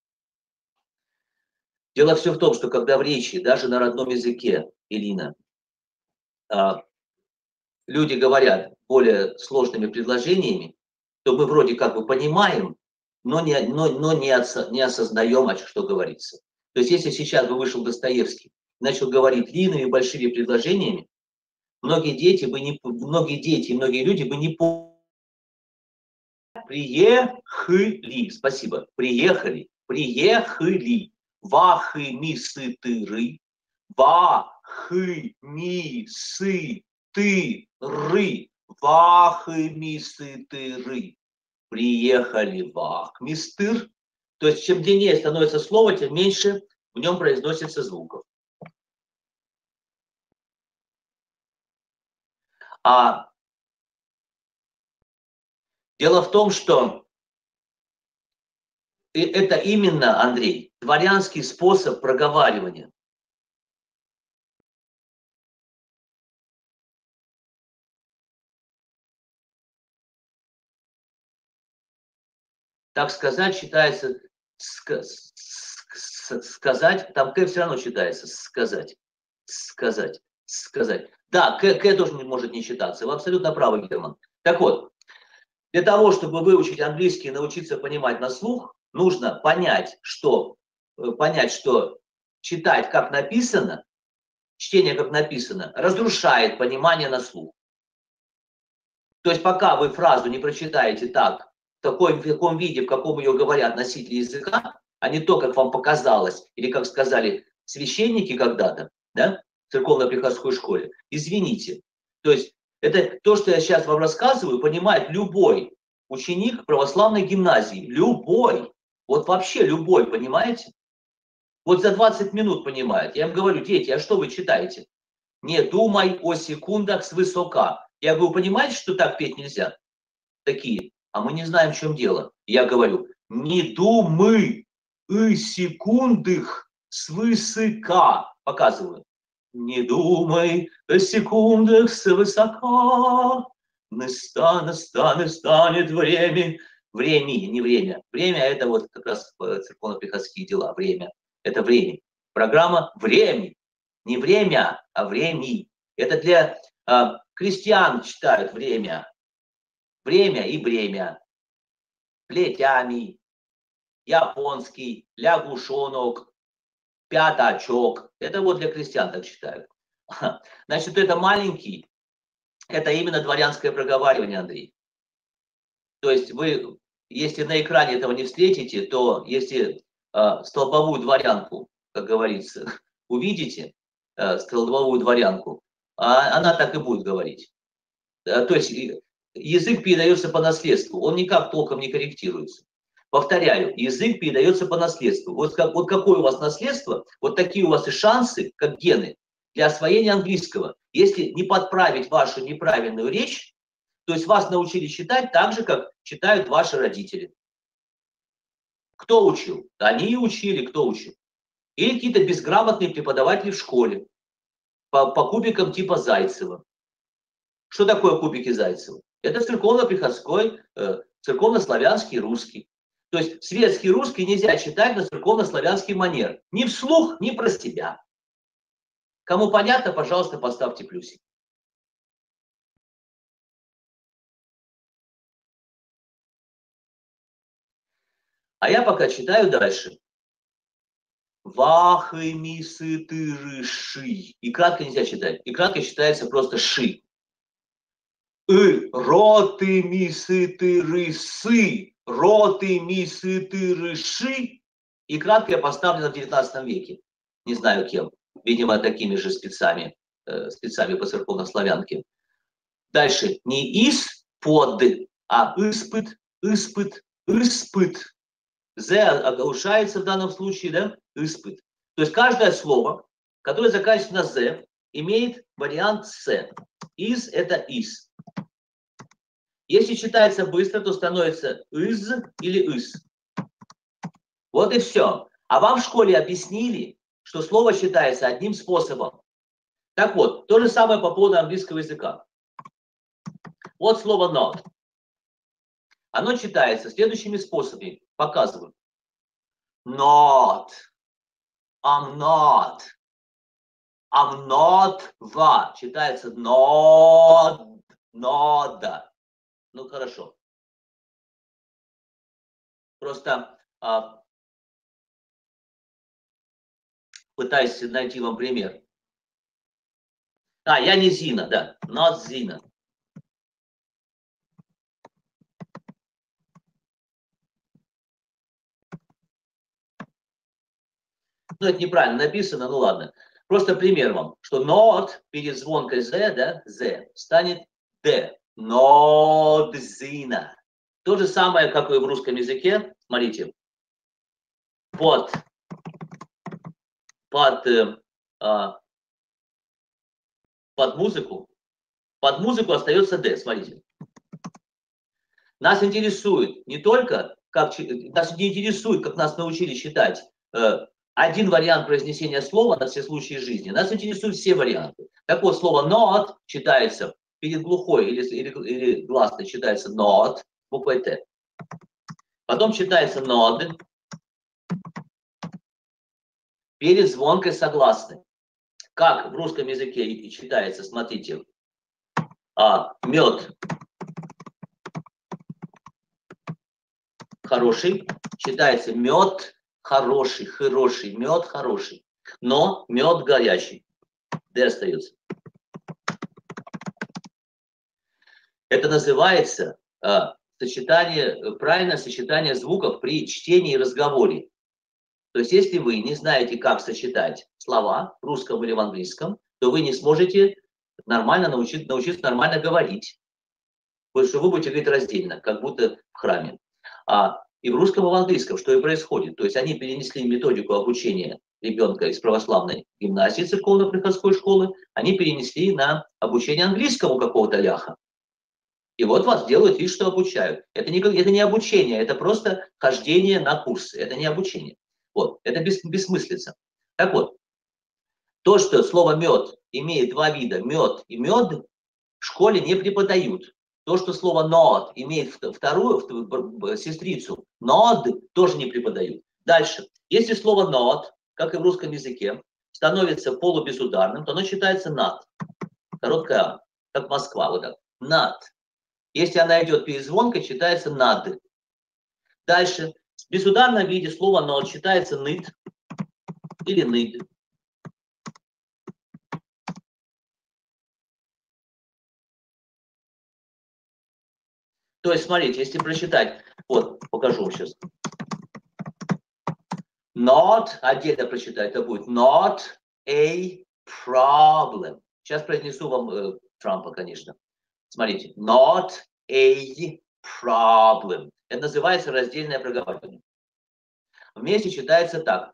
Дело все в том, что когда в речи, даже на родном языке, Ирина, люди говорят более сложными предложениями, то мы вроде как бы понимаем, но не, но, но не, отсо, не осознаем, что говорится. То есть если сейчас бы вышел Достоевский, начал говорить длинными большими предложениями, многие дети бы не, многие дети и многие люди бы не поняли. Приехали, спасибо, приехали, приехали, вахы мисытыры, вахы мисытыры, вахы мисытыры, приехали вахмистыр. То есть чем длиннее становится слово, тем меньше в нем произносится звуков. А дело в том, что это именно, Андрей, дворянский способ проговаривания. Так сказать считается, ска, сказать, там К все равно читается, сказать, сказать, сказать. Да, К, К тоже может не читаться, вы абсолютно правы, Герман. Так вот, для того, чтобы выучить английский и научиться понимать на слух, нужно понять, что, понять, что читать как написано, чтение как написано, разрушает понимание на слух. То есть пока вы фразу не прочитаете так, в, такой, в таком виде, в каком ее говорят носители языка, а не то, как вам показалось, или как сказали священники когда-то, да, в церковно-приходской школе, извините. То есть это то, что я сейчас вам рассказываю, понимает любой ученик православной гимназии. Любой. Вот вообще любой, понимаете? Вот за двадцать минут понимает. Я им говорю, дети, а что вы читаете? Не думай о секундах свысока. Я говорю, понимаете, что так петь нельзя? Такие. А мы не знаем, в чем дело. Я говорю, не думай о секундах свысока. Показываю. Не думай о секундах свысока. Настанет, станет, станет время. Время, не время. Время – это вот как раз церковно-приходские дела. Время. Это время. Программа «Время». Не время, а время. Это для а, крестьян читают время. Время и бремя. Плетями. Японский. Лягушонок. Пятачок. Это вот для крестьян так читают. Значит, это маленький. Это именно дворянское проговаривание, Андрей. То есть вы, если на экране этого не встретите, то если э, столбовую дворянку, как говорится, увидите, э, столбовую дворянку, а она так и будет говорить. Э, то есть язык передается по наследству, он никак толком не корректируется. Повторяю, язык передается по наследству. Вот, как, вот какое у вас наследство, вот такие у вас и шансы, как гены, для освоения английского. Если не подправить вашу неправильную речь, то есть вас научили читать так же, как читают ваши родители. Кто учил? Они и учили, кто учил. Или какие-то безграмотные преподаватели в школе по, по кубикам типа Зайцева. Что такое кубики Зайцева? Это церковно-приходской, э, церковно-славянский русский. То есть светский русский нельзя читать на церковно-славянский манер. Ни вслух, ни про себя. Кому понятно, пожалуйста, поставьте плюсик. А я пока читаю дальше. Вахы, мисы, тыры, ши. И кратко нельзя читать. И кратко читается просто ши. И, роты, мисы, тыры, сы. Роты, мисы, тыры, ши. И краткое поставлено в девятнадцатом веке. Не знаю кем. Видимо, такими же спецами, э, спецами по церковнославянке. Дальше. Не из, под, а испыт, испыт, испыт. З оглушается в данном случае, да, испыт. То есть каждое слово, которое заканчивается на з, имеет вариант с. Из – это из. Если читается быстро, то становится из или ис. Вот и все. А вам в школе объяснили, что слово читается одним способом. Так вот, то же самое по поводу английского языка. Вот слово not. Оно читается следующими способами. Показываю. Not. I'm not. I'm not va. Читается not. Not. Ну, хорошо. Просто а, пытаюсь найти вам пример. А, я не Зина, да. Not Зина. Ну, это неправильно написано, ну ладно. Просто пример вам, что not перед звонкой z, да, z, станет d. Нодзина. То же самое, как и в русском языке. Смотрите. Под, под, э, под музыку. Под музыку остается d. Смотрите. Нас интересует не только, как, нас не интересует, как нас научили читать э, один вариант произнесения слова на все случаи жизни. Нас интересуют все варианты. Так вот, слово not читается перед глухой или, или, или гласной читается not, буквой Т. Потом читается nod перед звонкой согласной. Как в русском языке читается, смотрите, а, мед хороший, читается мед хороший, хороший, мед хороший, но мед горячий. Д остается. Это называется а, сочетание, правильное сочетание звуков при чтении и разговоре. То есть, если вы не знаете, как сочетать слова в русском или в английском, то вы не сможете нормально научить, научиться нормально говорить. Потому что вы будете говорить раздельно, как будто в храме. А и в русском, и в английском, что и происходит. То есть, они перенесли методику обучения ребенка из православной гимназии церковно-приходской школы, они перенесли на обучение английскому какого-то ляха. И вот вас делают вид, что обучают. Это не, это не обучение, это просто хождение на курсы. Это не обучение. Вот, это бес, бессмыслица. Так вот, то, что слово мед имеет два вида, мед и мед, в школе не преподают. То, что слово not имеет вторую сестрицу, nod, тоже не преподают. Дальше, если слово not, как и в русском языке, становится полубезударным, то оно читается nat. Короткая а, как Москва, вот так. Nat. Если она идет перед звонкой, читается над. Дальше. В безударном виде слово not читается ныд или ныд. То есть, смотрите, если прочитать, вот, покажу вам сейчас. Not, отдельно прочитать, это будет not a problem. Сейчас произнесу вам э, Трампа, конечно. Смотрите, not a problem. Это называется раздельное проговаривание. Вместе читается так.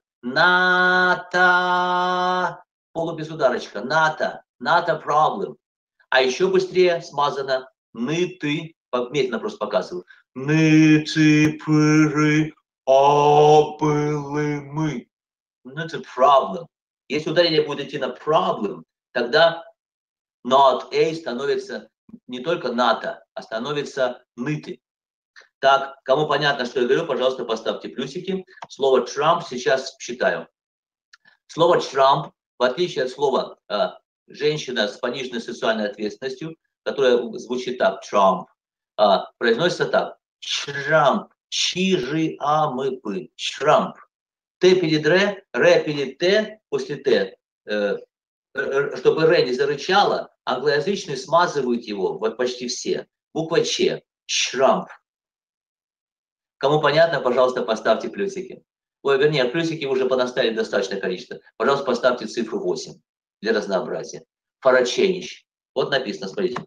Ната, полубезударочка, ната, ната problem. А еще быстрее смазано ныты, медленно просто показываю. Ныты, пыры, обылы, мы. Ныты problem. Если ударение будет идти на problem, тогда not a становится не только ната, а становится ныты. Так, кому понятно, что я говорю, пожалуйста, поставьте плюсики. Слово Trump сейчас читаю. Слово Trump, в отличие от слова э, женщина с пониженной сексуальной ответственностью, которое звучит так, Trump, э, произносится так. Trump. Чи-жи-а-мы-пы. Trump. Т перед Р, Р перед Т, после Т. Э, чтобы Р не зарычало, англоязычные смазывают его, вот почти все. Буква Ч. Trump. Кому понятно, пожалуйста, поставьте плюсики. Ой, вернее, плюсики уже понаставили достаточное количество. Пожалуйста, поставьте цифру восемь для разнообразия. Фараченич. Вот написано, смотрите.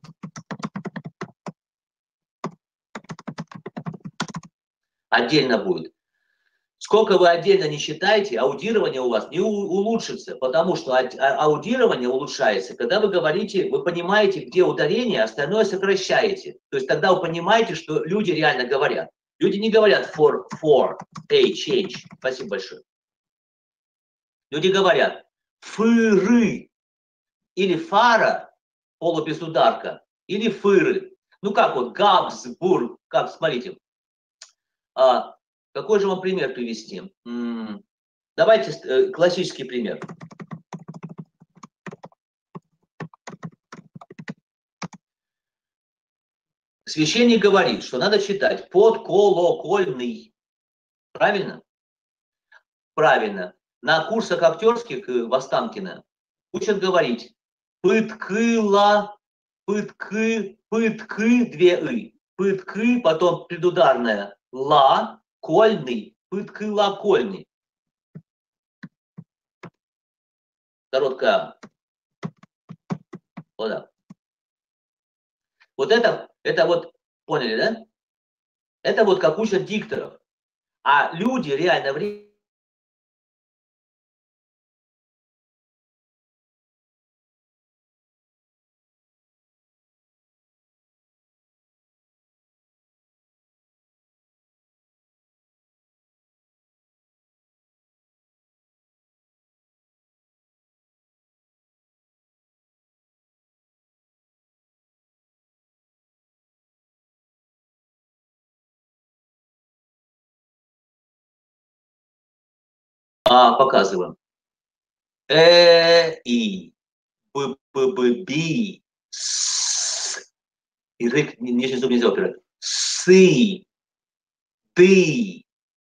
Отдельно будет. Сколько вы отдельно не считаете, аудирование у вас не улучшится, потому что аудирование улучшается, когда вы говорите, вы понимаете, где ударение, остальное сокращаете. То есть тогда вы понимаете, что люди реально говорят. Люди не говорят for, for, a, change. Спасибо большое. Люди говорят фыры или фара, полубезударка, или фыры. Ну как вот, Габсбург, как, смотрите. А, какой же вам пример привести? М-м, давайте э, классический пример. Священник говорит, что надо читать подколокольный. Правильно? Правильно. На курсах актерских в Останкино учат говорить пыткыла, пытки, пытки, две и. Пытки, потом предударная ла, кольный, пыткыла-кольный. Короткая. Вот так. Вот это, это вот, поняли, да? Это вот как учат дикторов. А люди реально время. А, показываем. Э, и, б, б, б, би, с. Язык, нижний зуб нельзя упирать. Сы, ты,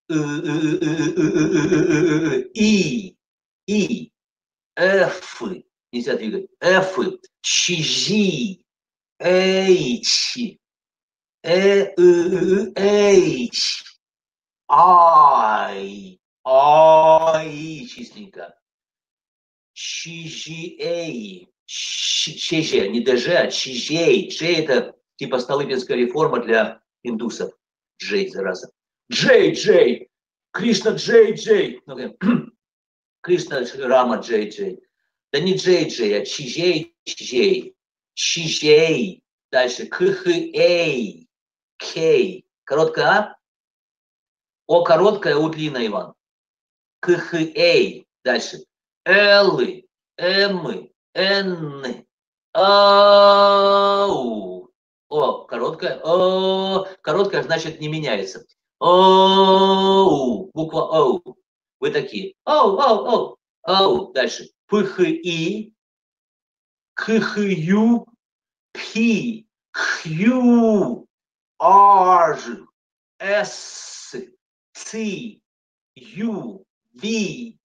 и, и, ф, нельзя двигать. Ф, чжи, эйч, э, эйч, ай. Ай, чистенько. Чижей. Чижей, не ДЖ, а чижей. Джей это типа Столыпинская реформа для индусов. Джей, зараза. Джей, Джей. Кришна Джей, Джей. Кришна Рама Джей, Джей. Да не Джей, Джей, а Чижей, Чижей. Чижей. Дальше. Кх-эй. Кей. Короткая А? О, короткая, У длинная, Иван. Кх-эй. Дальше. Элы, эмы, энны. Ау. О, короткая. О, короткая, значит, не меняется. Оу. Буква Оу. Вы такие. Оу, оу, оу. Оу. Дальше. Пх-и. Кх-ю. Пи. Хью. Аж. С. Ци. Ю. Ви.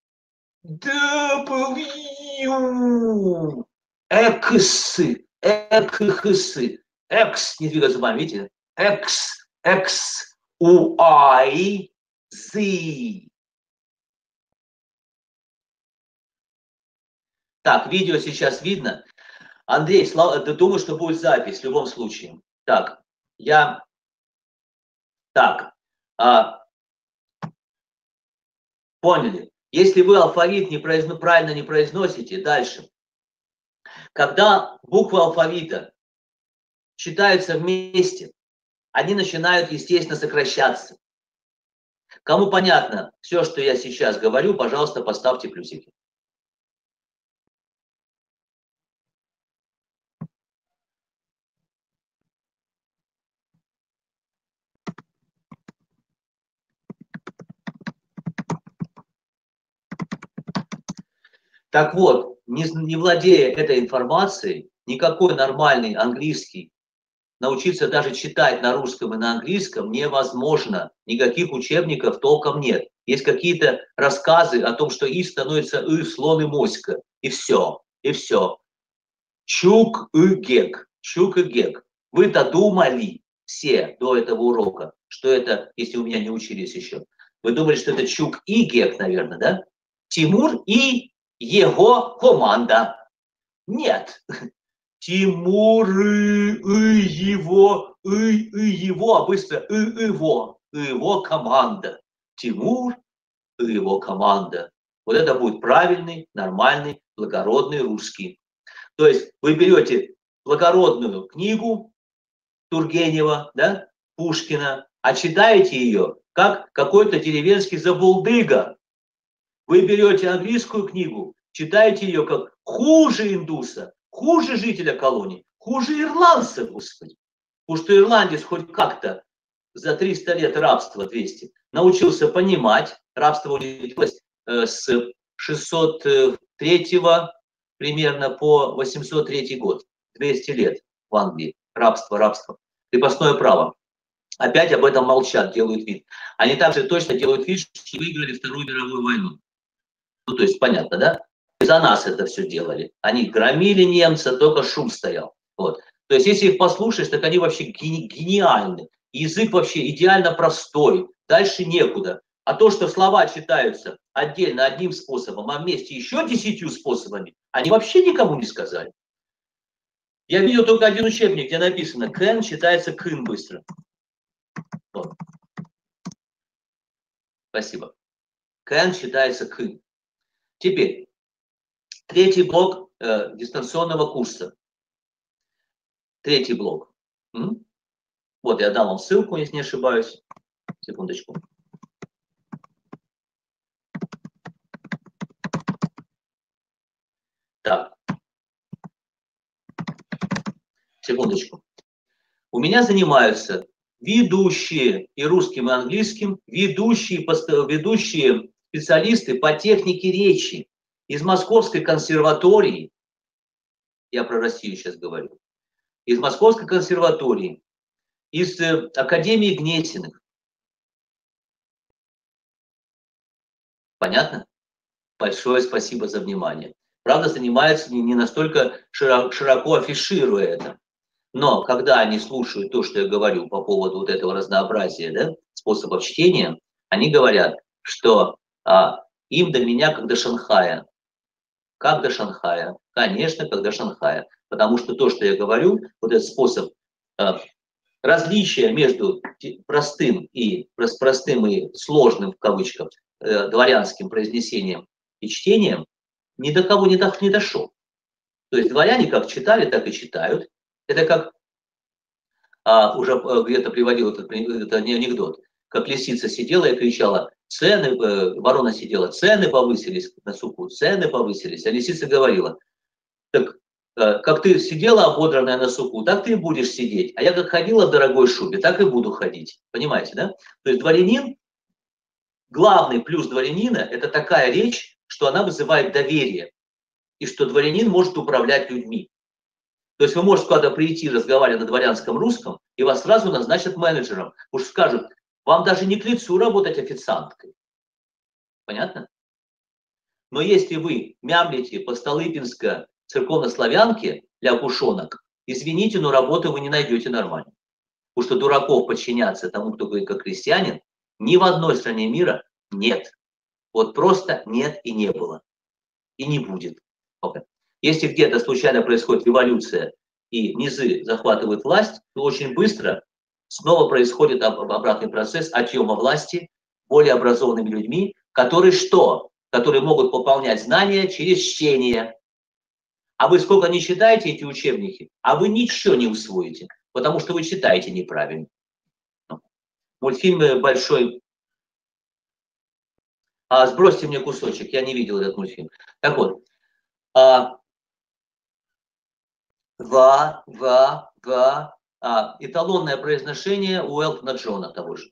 W. Экс. Экс. Экс. Не двигай зубами, видите? Экс. Экс. У. Ай. З. Так, видео сейчас видно. Андрей, слава, думаю, что будет запись в любом случае. Так, я Так, а, поняли. Если вы алфавит не произно, правильно не произносите, дальше. Когда буквы алфавита читаются вместе, они начинают, естественно, сокращаться. Кому понятно все, что я сейчас говорю, пожалуйста, поставьте плюсики. Так вот, не, не владея этой информацией, никакой нормальный английский, научиться даже читать на русском и на английском невозможно. Никаких учебников толком нет. Есть какие-то рассказы о том, что «и» становится «ы», слон и моська. И все. И все. Чук и гек. Чук и гек. Вы-то думали все до этого урока, что это, если у меня не учились еще, вы думали, что это Чук и гек, наверное, да? Тимур и его команда. Нет. Тимур и, и его, и, и его, а быстро и его, и его команда. Тимур и его команда. Вот это будет правильный, нормальный, благородный русский. То есть вы берете благородную книгу Тургенева, да, Пушкина, а читаете ее как какой-то деревенский забулдыга. Вы берете английскую книгу, читаете ее как хуже индуса, хуже жителя колонии, хуже ирландца, господи. Потому что ирландец хоть как-то за триста лет рабства, двести, научился понимать, рабство удивилось э, с шестьсот третьего примерно по восемьсот третий год, двести лет в Англии, рабство, рабство, крепостное право. Опять об этом молчат, делают вид. Они также точно делают вид, что выиграли Вторую мировую войну. Ну, то есть, понятно, да? За нас это все делали. Они громили немца, только шум стоял. Вот. То есть, если их послушаешь, так они вообще гени- гениальны. Язык вообще идеально простой. Дальше некуда. А то, что слова читаются отдельно одним способом, а вместе еще десятью способами, они вообще никому не сказали. Я видел только один учебник, где написано «кэн» читается «кын» быстро. Вот. Спасибо. «Кэн» читается «кын». Теперь, третий блок э, дистанционного курса. Третий блок. М? Вот, я дам вам ссылку, если не ошибаюсь. Секундочку. Так. Секундочку. У меня занимаются ведущие и русским, и английским, ведущие, ведущие специалисты по технике речи из Московской консерватории. Я про Россию сейчас говорю. Из Московской консерватории, из Академии Гнесиных. Понятно? Большое спасибо за внимание. Правда, занимаются не, не настолько широко, широко афишируя это. Но когда они слушают то, что я говорю по поводу вот этого разнообразия, да, способов чтения, они говорят, что а, им до меня как до Шанхая. Как до Шанхая? Конечно, как до Шанхая. Потому что то, что я говорю, вот этот способ а, различия между простым и, простым и сложным, в кавычках, э, дворянским произнесением и чтением, ни до кого не, до, не дошел. То есть дворяне как читали, так и читают. Это как, а, уже где-то приводил этот, это не анекдот, как лисица сидела и кричала, цены, э, ворона сидела, цены повысились на суку, цены повысились. А лисица говорила, так э, как ты сидела ободранная на суку, так ты и будешь сидеть. А я как ходила в дорогой шубе, так и буду ходить. Понимаете, да? То есть дворянин, главный плюс дворянина, это такая речь, что она вызывает доверие. И что дворянин может управлять людьми. То есть вы можете куда-то прийти, разговаривать на дворянском русском, и вас сразу назначат менеджером. Уж скажут, вам даже не к лицу работать официанткой. Понятно? Но если вы мямлите по столыпинско церковнославянке для кушонок, извините, но работы вы не найдете нормально. Потому что дураков подчиняться тому, кто говорит как крестьянин, ни в одной стране мира нет. Вот просто нет и не было. И не будет. Okay. Если где-то случайно происходит революция и низы захватывают власть, то очень быстро снова происходит обратный процесс отъема власти более образованными людьми, которые что? Которые могут пополнять знания через чтение. А вы сколько не читаете эти учебники, а вы ничего не усвоите, потому что вы читаете неправильно. Мультфильм большой. А, сбросьте мне кусочек, я не видел этот мультфильм. Так вот. А, ва, ва, ва. А, эталонное произношение у Элтона Джона того же.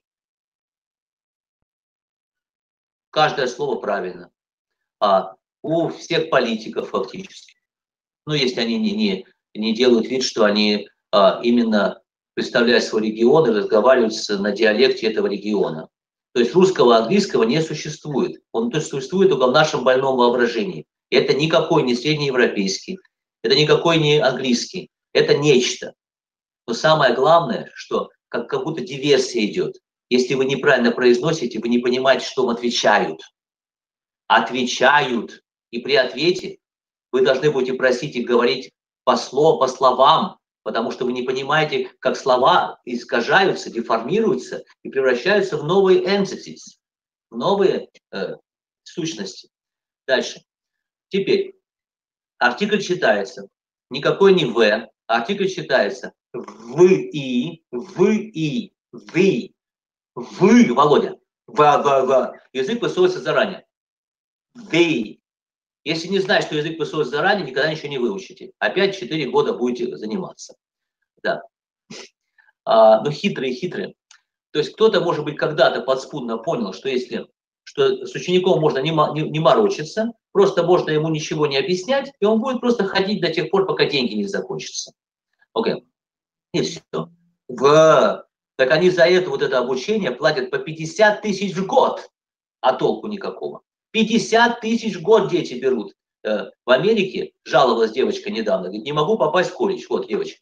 Каждое слово правильно. А, у всех политиков фактически. Ну, если они не, не, не делают вид, что они а, именно представляют свой регион и разговаривают на диалекте этого региона. То есть русского, английского не существует. Он существует только в нашем больном воображении. Это никакой не среднеевропейский, это никакой не английский. Это нечто. Но самое главное, что как, как будто диверсия идет. Если вы неправильно произносите, вы не понимаете, что вам отвечают. Отвечают. И при ответе вы должны будете просить их говорить по, слову, по словам, потому что вы не понимаете, как слова искажаются, деформируются и превращаются в новые entities, в новые э, сущности. Дальше. Теперь артикль читается. Никакой не «в», артикль читается «в-и», «в-и», «вы», «вы», Володя, «ва-ва-ва». Язык высовывается заранее. «They». Если не знаешь, что язык высовывается заранее, никогда ничего не выучите. Опять четыре года будете заниматься. Да. А, но хитрые-хитрые. То есть кто-то, может быть, когда-то подспудно понял, что если что с учеником можно не, не, не морочиться, просто можно ему ничего не объяснять, и он будет просто ходить до тех пор, пока деньги не закончатся. Окей. Okay. И все. В... Так они за это вот это обучение платят по пятьдесят тысяч в год, а толку никакого. пятьдесят тысяч в год дети берут. В Америке жаловалась девочка недавно, говорит, не могу попасть в колледж. Вот девочка.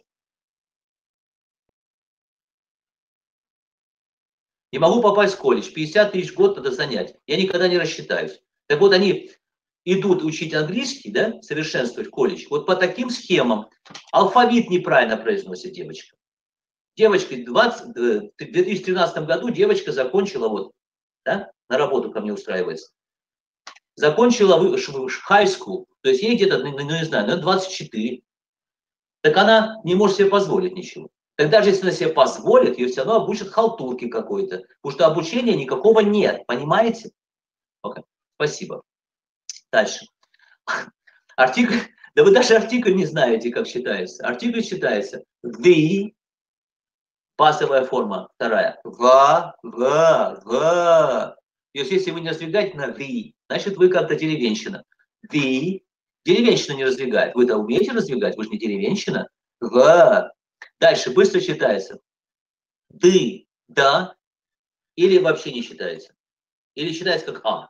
Не могу попасть в колледж, пятьдесят тысяч в год надо занять. Я никогда не рассчитаюсь. Так вот они идут учить английский, да, совершенствовать в колледж, вот по таким схемам. Алфавит неправильно произносит девочка. Девочка, в две тысячи тринадцатом году девочка закончила, вот, да, на работу ко мне устраивается. Закончила high school, то есть ей где-то, ну, не знаю, ну, двадцать четыре. Так она не может себе позволить ничего. Так даже если она себе позволит, ее все равно обучат халтурки какой-то. Потому что обучения никакого нет, понимаете? Okay. Спасибо. Дальше. Артикль, да вы даже артикль не знаете, как считается. Артикль считается the, пассовая форма, вторая. Ва, ва, ва. То есть если вы не раздвигаете на the, значит вы как-то деревенщина. The, деревенщина не раздвигает. Вы-то умеете раздвигать? Вы же не деревенщина. Ва. Дальше быстро читается. Ды, да, или вообще не читается. Или читается как а.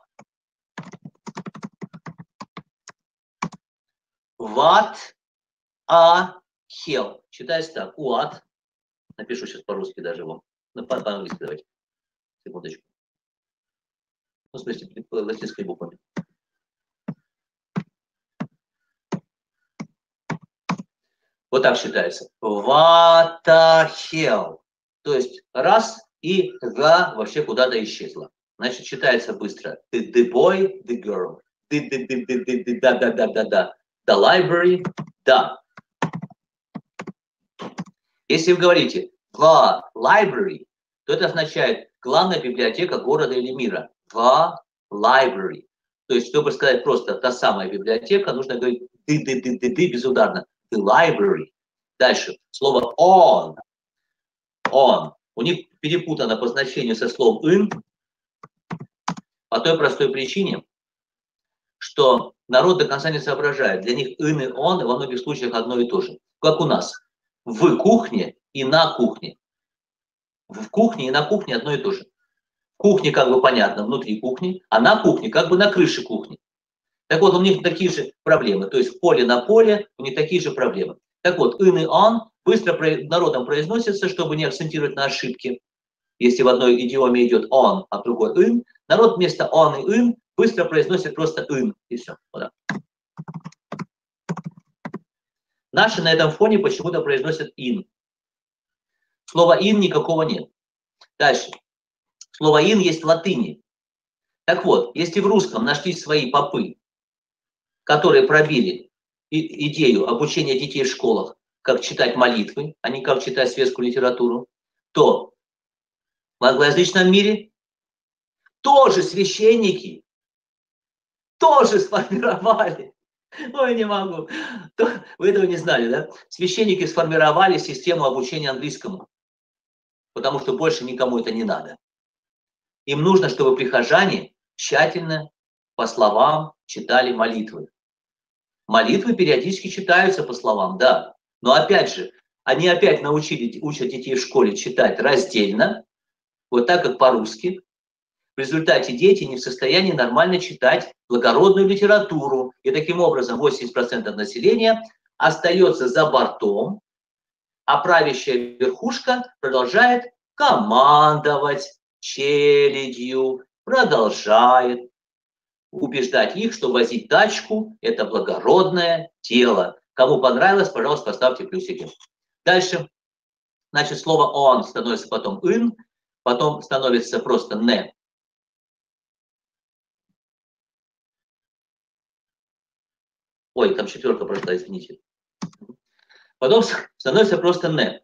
What a hell. Читается так. What. Напишу сейчас по-русски даже вам. Ну, по-английски давайте. Секундочку. Ну, в смысле, латинской буквами. Вот так считается. What a hell. То есть раз и га вообще куда-то исчезла. Значит, читается быстро. The, the boy, the girl. The, the, the, the, the, the, да, да, да, да, да. The library, да. Если вы говорите the library, то это означает главная библиотека города или мира. The library. То есть, чтобы сказать просто та самая библиотека, нужно говорить ды, ды, ды, ды, ды, безударно. The library. Дальше. Слово on. On. У них перепутано по значению со словом in по той простой причине, что народ до конца не соображает. Для них in и on во многих случаях одно и то же. Как у нас. В кухне и на кухне. В кухне и на кухне одно и то же. В кухне как бы понятно, внутри кухни, а на кухне как бы на крыше кухни. Так вот, у них такие же проблемы. То есть в поле на поле у них такие же проблемы. Так вот, in и on быстро народом произносится, чтобы не акцентировать на ошибки. Если в одной идиоме идет on, а в другой in, народ вместо on и in быстро произносит просто in. И все. Вот так. Наши на этом фоне почему-то произносят in. Слова «ин» никакого нет. Дальше. Слово «ин» есть в латыни. Так вот, если в русском нашлись свои попы, которые пробили и, идею обучения детей в школах, как читать молитвы, а не как читать светскую литературу, то в англоязычном мире тоже священники тоже сформировали. Ой, не могу. Вы этого не знали, да? Священники сформировали систему обучения английскому, потому что больше никому это не надо. Им нужно, чтобы прихожане тщательно, по словам, читали молитвы. Молитвы периодически читаются по словам, да. Но опять же, они опять научили, учат детей в школе читать раздельно, вот так, как по-русски. В результате дети не в состоянии нормально читать благородную литературу. И таким образом восемьдесят процентов населения остается за бортом, а правящая верхушка продолжает командовать челядью, продолжает убеждать их, что возить тачку – это благородное дело. Кому понравилось, пожалуйста, поставьте плюсики. Дальше. Значит, слово «он» становится потом «ин», потом становится просто «не». Ой, там четверка прошла, извините. Потом становится просто «не».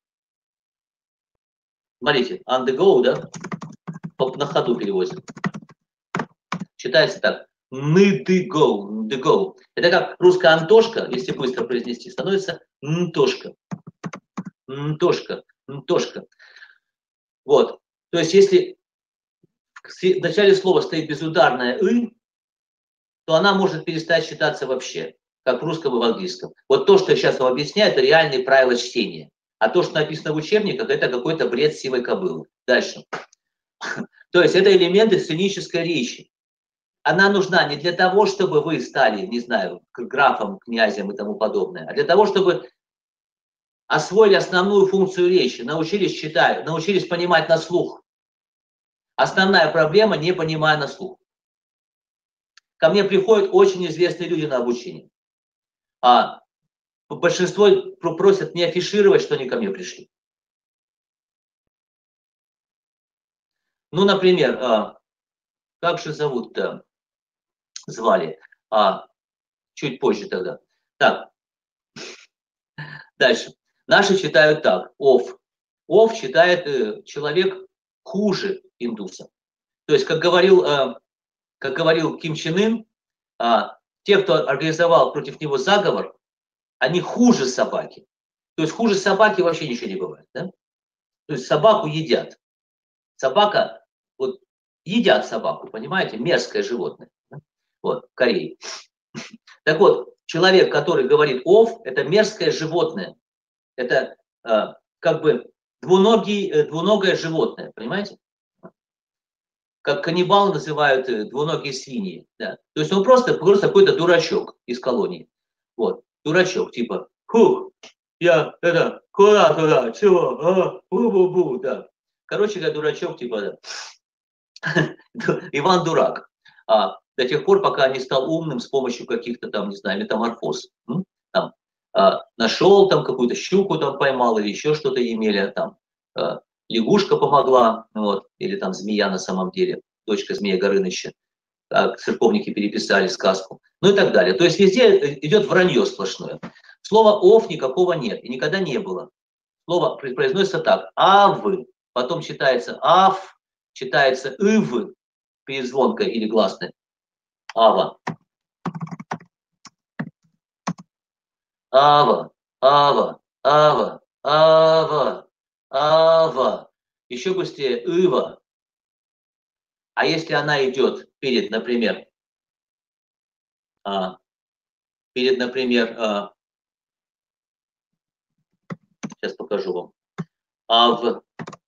Смотрите, on the go, да? На ходу переводит. Читается так. Ны the go, the go. Это как русская Антошка, если быстро произнести, становится Нтошка. Нтошка, Нтошка. Вот. То есть, если в начале слова стоит безударная «ы», то она может перестать читаться вообще, как в русском и в английском. Вот то, что я сейчас вам объясняю, это реальные правила чтения. А то, что написано в учебниках, это какой-то бред сивой кобылы. Дальше. То есть это элементы сценической речи. Она нужна не для того, чтобы вы стали, не знаю, графом, князем и тому подобное, а для того, чтобы освоили основную функцию речи, научились читать, научились понимать на слух. Основная проблема – не понимая на слух. Ко мне приходят очень известные люди на обучение. А большинство просят не афишировать, что они ко мне пришли. Ну, например, как же зовут-то? Звали. А, чуть позже тогда. Так. Дальше. Наши читают так. Ов. Ов читает э, человек хуже индуса. То есть, как говорил, э, как говорил Ким Чен Ын, э, те, кто организовал против него заговор, они хуже собаки. То есть хуже собаки вообще ничего не бывает. Да? То есть собаку едят. Собака, вот едят собаку, понимаете, мерзкое животное. Да? Вот, в Корее. Так вот, человек, который говорит «ов», это мерзкое животное. Это э, как бы двуногий, э, двуногое животное, понимаете? Как каннибалы называют э, двуногие свиньи. Да? То есть он просто, просто какой-то дурачок из колонии. Вот, дурачок, типа «хух, я, это, куда туда, чего, а, бу-бу-бу», да. Короче говоря, дурачок, типа, да. Иван Дурак. А, до тех пор, пока не стал умным с помощью каких-то там, не знаю, метаморфоз. Там, а, нашел там какую-то щуку там поймал или еще что-то Емеля, там а, лягушка помогла, вот, или там змея на самом деле, дочка змея Горыныча. Так, церковники переписали сказку, ну и так далее. То есть везде идет вранье сплошное. Слова «ов» никакого нет и никогда не было. Слово произносится так: «ав», потом читается «аф», читается «ив», перезвонка или гласная, «ава». Ава, ава, ава, ава, ава. Еще быстрее «ива». А если она идет перед, например, а, перед, например, а, сейчас покажу вам, ав,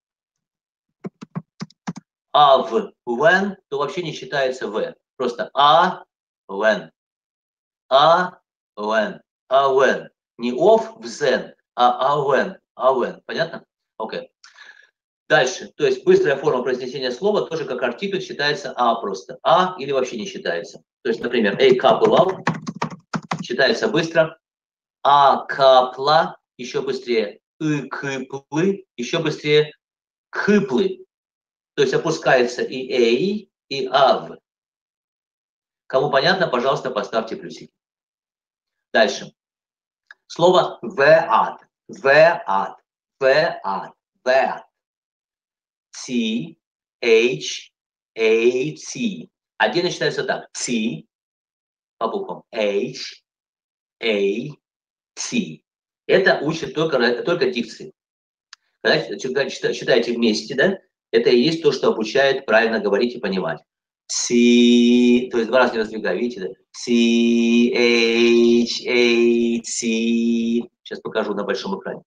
ав, вен, то вообще не считается в. Просто а, вен, а, вен, а, вен. Не ов, взен, а а, вен, а, вен. Понятно? Окей. Дальше, то есть быстрая форма произнесения слова тоже как артикль считается а просто. А или вообще не считается. То есть, например, a couple of считается быстро. А капла еще быстрее. и, кыплы, еще быстрее кыплы. То есть опускается и эй, и ав. Кому понятно, пожалуйста, поставьте плюсики. Дальше. Слово веат. Веат. Веат. Веат. T, H, A, T. Отдельно читается так. T по буквам H, A, T. Это учит только, только дикции. Когда читаете вместе, да, это и есть то, что обучает правильно говорить и понимать. C, то есть два раза не раздвигаю, видите, да? C, H, A, T. Сейчас покажу на большом экране.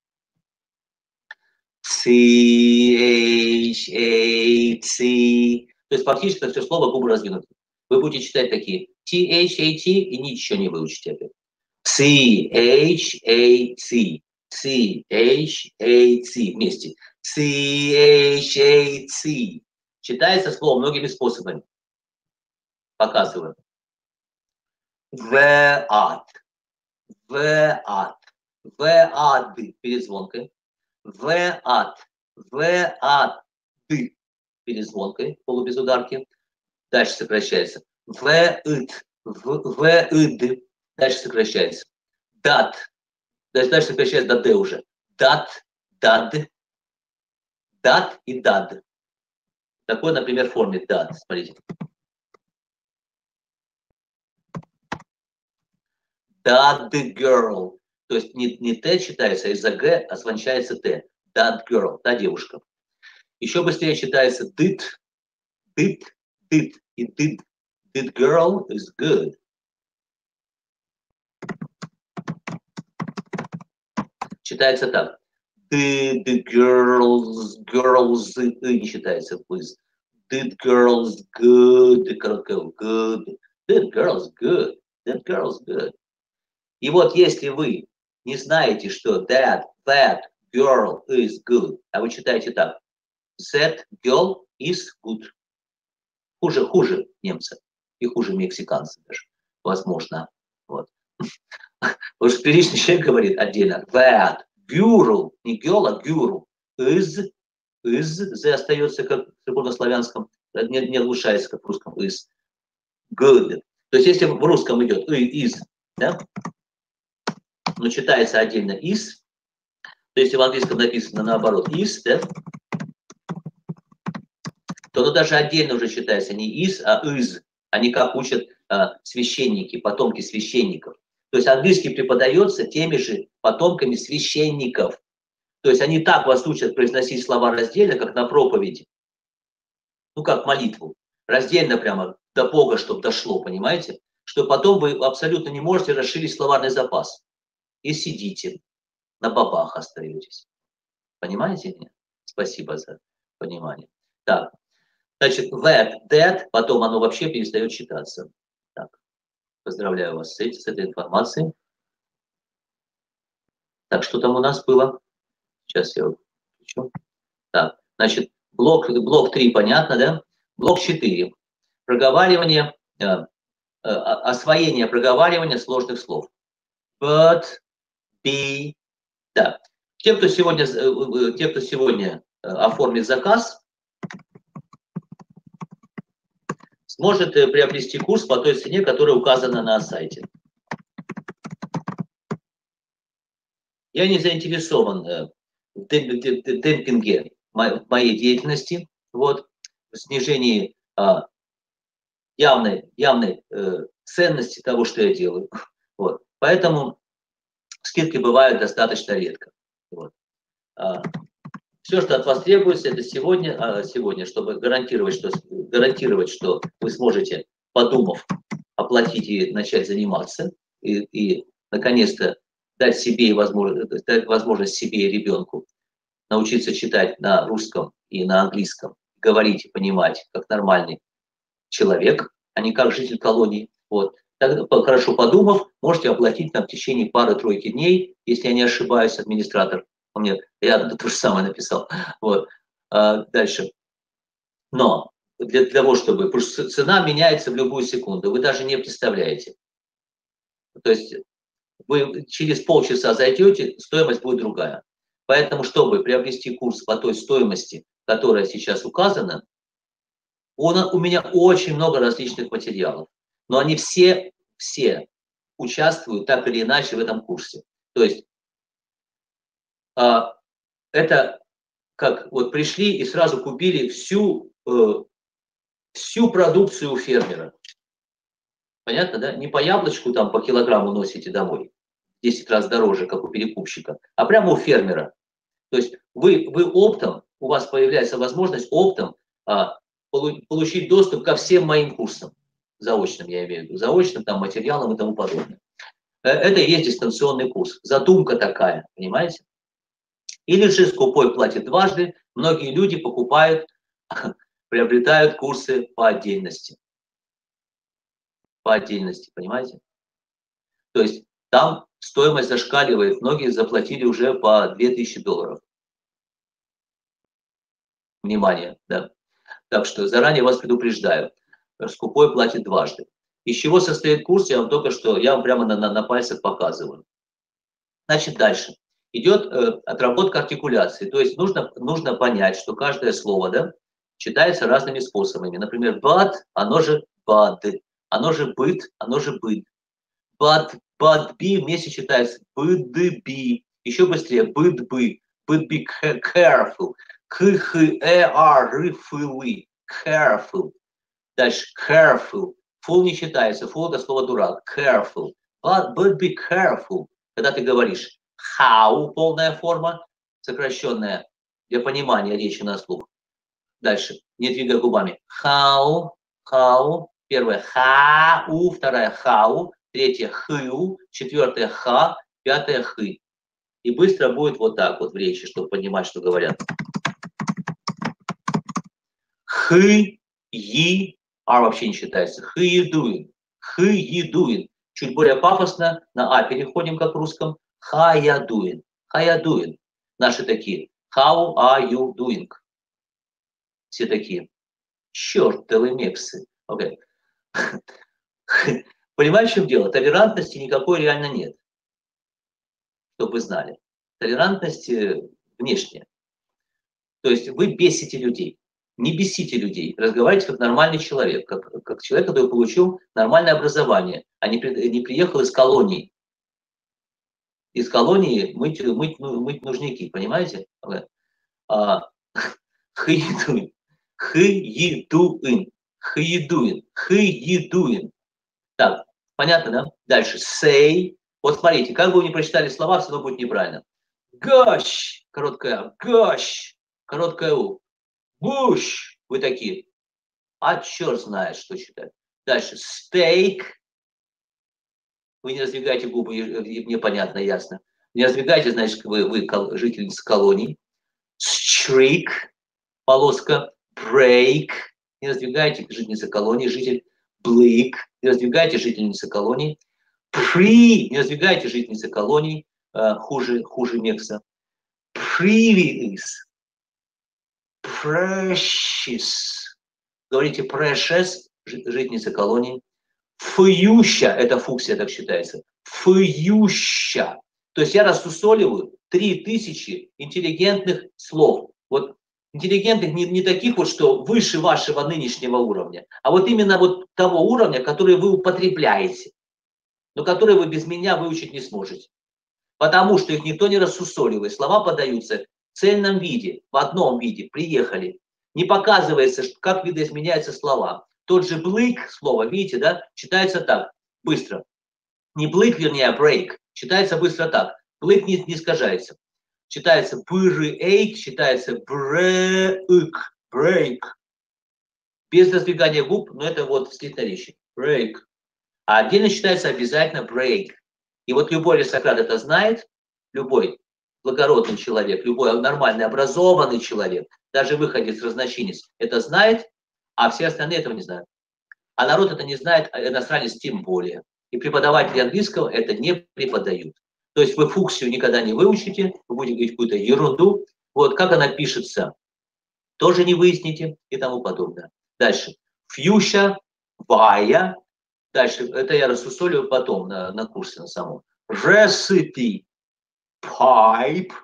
C, H, A, T. То есть фактически это все слово губы раздвинуты. Вы будете читать такие T, H, A, T и ничего не выучите опять. C, H, A, T. C, H, A, T. Вместе. C, H, A, T. Читается слово многими способами. Показываю. Веат. Веат. Веад. Перезвонкой. Веат. Веат. Перезвонкой. Полубезударки. Дальше сокращается. Веит. Веид. Дальше сокращается. Дат. Дальше, дальше сокращается до Д уже. Дат. Дад. Дат и дад. Такой, например, в форме дат. Смотрите. That girl. То есть не, не Т читается, а из-за Г осванчается Т. That girl. Та девушка. Еще быстрее читается did. Did. Did. И did. Did girl is good. Читается так. Did girls, girls, и не читается, please. Did girls good, good. Did girls good. Did girls good. И вот если вы не знаете, что that, that girl is good, а вы читаете так. That girl is good. Хуже, хуже немцы. И хуже мексиканцы даже. Возможно. Вот. Потому что приличный человек говорит отдельно. That girl, не girl, а girl is, is, z остается как в церковнославянском, не, не оглушается, как в русском, is good. То есть если в русском идет is, да, но читается отдельно is, то есть в английском написано наоборот is, да, то оно даже отдельно уже читается не is, а is. Они как учат а, священники, потомки священников. То есть английский преподается теми же потомками священников. То есть они так вас учат произносить слова раздельно, как на проповеди. Ну, как молитву. Раздельно прямо до Бога, чтобы дошло, понимаете? Что потом вы абсолютно не можете расширить словарный запас. И сидите, на бабах остаетесь. Понимаете меня? Спасибо за понимание. Так, значит, that, that, потом оно вообще перестает читаться. Так, поздравляю вас с, этим, с этой информацией. Так, что там у нас было? Сейчас я включу. Так, значит, блок, блок три понятно, да? Блок четыре. Проговаривание, э, э, освоение проговаривания сложных слов. But, be, да. Те, кто сегодня, э, те, кто сегодня э, оформит заказ, сможет э, приобрести курс по той цене, которая указана на сайте. Я не заинтересован э, в демпинге моей деятельности, вот, в снижении а, явной, явной э, ценности того, что я делаю. Вот. Поэтому скидки бывают достаточно редко. Вот. А, все, что от вас требуется, это сегодня, а, сегодня, чтобы гарантировать что, гарантировать, что вы сможете, подумав, оплатить и начать заниматься, и, и наконец-то дать себе и возможность, дать возможность себе и ребенку научиться читать на русском и на английском, говорить и понимать, как нормальный человек, а не как житель колонии. Вот. Тогда, хорошо подумав, можете оплатить там в течение пары-тройки дней, если я не ошибаюсь, администратор. Он мне рядом то же самое написал. Вот. А, дальше. Но для того, чтобы... Потому что цена меняется в любую секунду, вы даже не представляете. То есть вы через полчаса зайдете, стоимость будет другая. Поэтому, чтобы приобрести курс по той стоимости, которая сейчас указана, он, у меня очень много различных материалов, но они все, все участвуют так или иначе в этом курсе. То есть а, это как вот пришли и сразу купили всю, э, всю продукцию у фермера. Понятно, да? Не по яблочку там по килограмму носите домой, в десять раз дороже, как у перекупщика, а прямо у фермера. То есть вы, вы оптом, у вас появляется возможность оптом а, получить доступ ко всем моим курсам, заочным я имею в виду, заочным там материалам и тому подобное. Это и есть дистанционный курс. Задумка такая, понимаете? Или же скупой платит дважды. Многие люди покупают, приобретают курсы по отдельности. По отдельности, понимаете? То есть там стоимость зашкаливает. Многие заплатили уже по две тысячи долларов. Внимание, да. Так что заранее вас предупреждаю. Скупой платит дважды. Из чего состоит курс, я вам только что, я вам прямо на, на, на пальцах показываю. Значит, дальше. Идет э, отработка артикуляции. То есть нужно, нужно понять, что каждое слово, да, читается разными способами. Например, but, оно же bad, оно же быть, оно же быть. But, but be вместе читается bud be. Еще быстрее bud be, bud be careful. К, х, э, а, р, ф, л. Careful. Дальше careful. Full не читается. Full это слово дурак. Careful. But, but be careful. Когда ты говоришь how, полная форма, сокращенная для понимания речи на слух. Дальше, не двигая губами. How, how. Первая how, вторая how, третья хю, четвертая ха, пятая хы. И быстро будет вот так вот в речи, чтобы понимать, что говорят. Хы, и, а вообще не считается. Хы you doing. Хы you doing. Чуть более пафосно, на а переходим, как в русском. How you doing? How you doing? Наши такие. How are you doing? Все такие. Чертовы мексы. Okay. Понимаете, в чем дело? Толерантности никакой реально нет. Чтобы вы знали. Толерантность внешняя. То есть вы бесите людей. Не бесите людей. Разговаривайте как нормальный человек. Как, как человек, который получил нормальное образование, а не, при, не приехал из колонии. Из колонии мыть, мыть, мыть нужники, понимаете? Хыедуин. Хыедуин. Хыедуин. Хыедуин. Так, понятно, да? Дальше. Say. Вот смотрите, как бы вы ни прочитали слова, все равно будет неправильно. Gosh. Короткая. Gosh. Короткая у. Bush. Вы такие. А черт знает, что читать. Дальше. Steak. Вы не раздвигаете губы, мне понятно, ясно. Не раздвигайте, значит, вы, вы жительница колоний. Streak, полоска. Break, не раздвигайте, жительница колонии, житель. Bleak, не раздвигайте, жительница колонии. Pre, не раздвигайте, жительница колоний, хуже, хуже Мекса. Previous, precious, говорите precious, жительница колонии. Фующа, это фуксия так считается, фующа. То есть я рассусоливаю три тысячи интеллигентных слов. Вот интеллигентных не, не таких вот, что выше вашего нынешнего уровня, а вот именно вот того уровня, который вы употребляете, но который вы без меня выучить не сможете. Потому что их никто не рассусоливает. Слова подаются в цельном виде, в одном виде, приехали. Не показывается, как видоизменяются слова. Тот же блык, слово, видите, да, читается так, быстро. Не блык, вернее, а брейк. Читается быстро так. Блык не, не искажается. Читается брейк, читается брейк, брейк. Без раздвигания губ, но это вот слитная речь. Брейк. А отдельно читается обязательно брейк. И вот любой аристократ это знает, любой благородный человек, любой нормальный, образованный человек, даже выходец, разночинец, это знает, а все остальные этого не знают. А народ это не знает, а иностранец тем более. И преподаватели английского это не преподают. То есть вы фуксию никогда не выучите, вы будете говорить какую-то ерунду. Вот как она пишется, тоже не выясните и тому подобное. Дальше. Фьюща, вая. Дальше, это я рассусоливаю потом на, на курсе на самом. Recipe, pipe,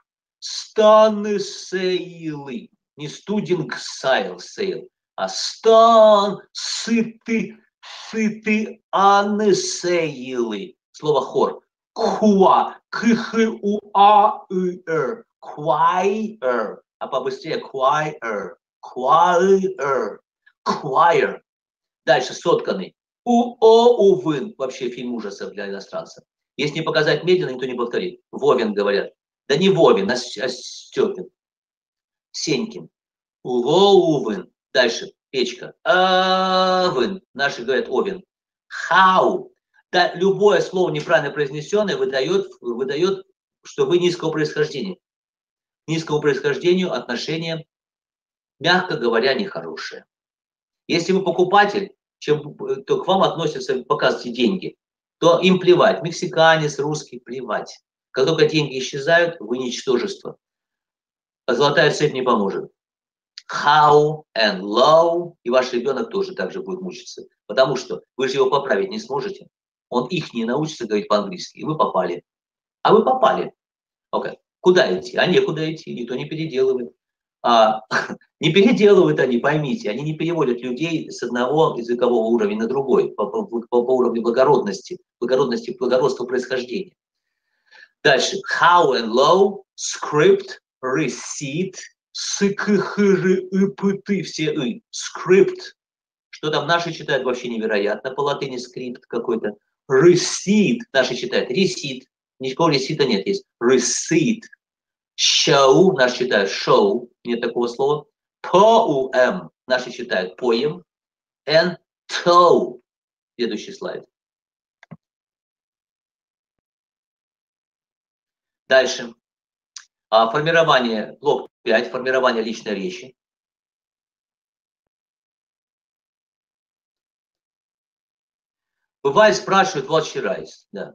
Стан сейлы. Не студинг сайл, сейл, а стан сыты, сыты аны сейлы. Слово хор. Куа, к-х-у-а-ы-р. Choir. А побыстрее choir. Choir. Choir. Дальше сотканный. У-о-увын. Вообще фильм ужасов для иностранцев. Если не показать медленно, никто не повторит. Вовен говорят. Да не Вовин, а Степин. Сенькин. Уго-увын. Дальше. Печка. Авын. Наши говорят овен. Хау. Да, любое слово неправильно произнесенное выдает, выдает, что вы низкого происхождения. Низкому происхождению отношение, мягко говоря, нехорошее. Если вы покупатель, чем, то к вам относятся, показывайте деньги, то им плевать. Мексиканец, русский, плевать. Как только деньги исчезают, вы ничтожество. А золотая цепь не поможет. How and low. И ваш ребенок тоже так же будет мучиться. Потому что вы же его поправить не сможете. Он их не научится говорить по-английски. И вы попали. А вы попали. Okay. Куда идти? А некуда идти. Никто не переделывает. А, не переделывают они, поймите. Они не переводят людей с одного языкового уровня на другой. По, по, по, по уровню благородности. Благородности, благородского происхождения. Дальше. How and low. Script. Receipt. Сыкыхыры, ыпыты, все и. Скрипт. Что там наши читают вообще невероятно. По латыни скрипт какой-то. Receipt. Наши читают. Receipt. Никакого ресита нет. Есть receipt. Show. Наши читают show. Нет такого слова. Poem. Наши читают poem. And toe. Следующий слайд. Дальше. А, формирование, блок пять, формирование личной речи. Бывает, спрашивают, what she writes. Да.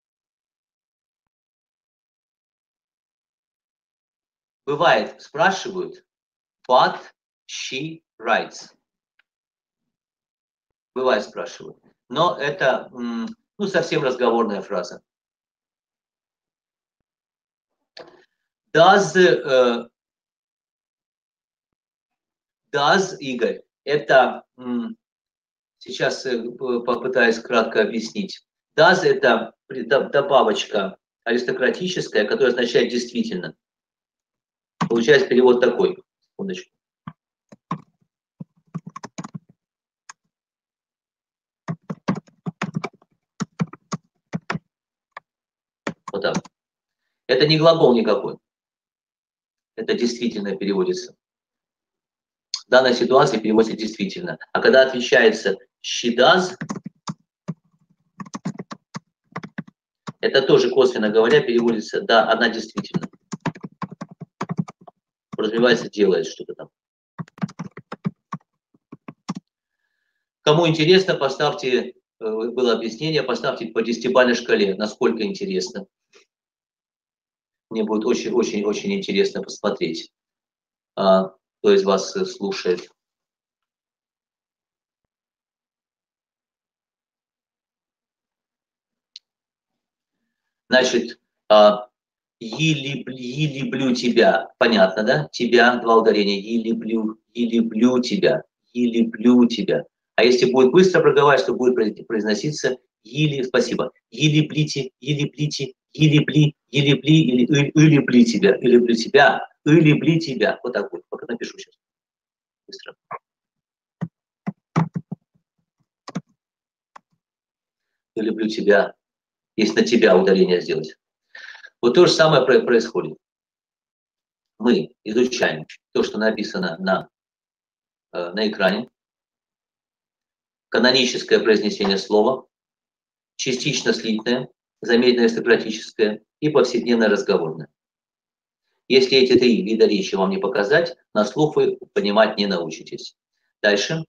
Бывает, спрашивают, what she writes. Бывает, спрашивают. Но это, ну, совсем разговорная фраза. Does, uh, does, Игорь, это, um, сейчас попытаюсь кратко объяснить. Does это добавочка аристократическая, которая означает действительно. Получается перевод такой. Секундочку. Вот так. Это не глагол никакой. Это действительно переводится. В данной ситуации переводится действительно. А когда отвечается she does, это тоже, косвенно говоря, переводится да, она действительно. Подразумевается, делает что-то там. Кому интересно, поставьте, было объяснение, поставьте по десятибалльной шкале, насколько интересно. Мне будет очень-очень-очень интересно посмотреть, а, кто из вас слушает. Значит, а, «и люблю тебя». Понятно, да? Тебя, два ударения. «И люблю, и люблю тебя». «И люблю тебя». А если будет быстро проговаривать, то будет произноситься «или», спасибо, «и люблите», «и люблите», «и любли», «и любли», или «и люблю тебя», «и люблю тебя», «и любли тебя». Вот так вот, пока напишу сейчас. Быстро. «И люблю тебя». Если на тебя ударение сделать. Вот то же самое происходит. Мы изучаем то, что написано на, на экране. Каноническое произнесение слова, частично слитное, замедленное аристократическое и повседневное разговорное. Если эти три вида речи вам не показать, на слух вы понимать не научитесь. Дальше.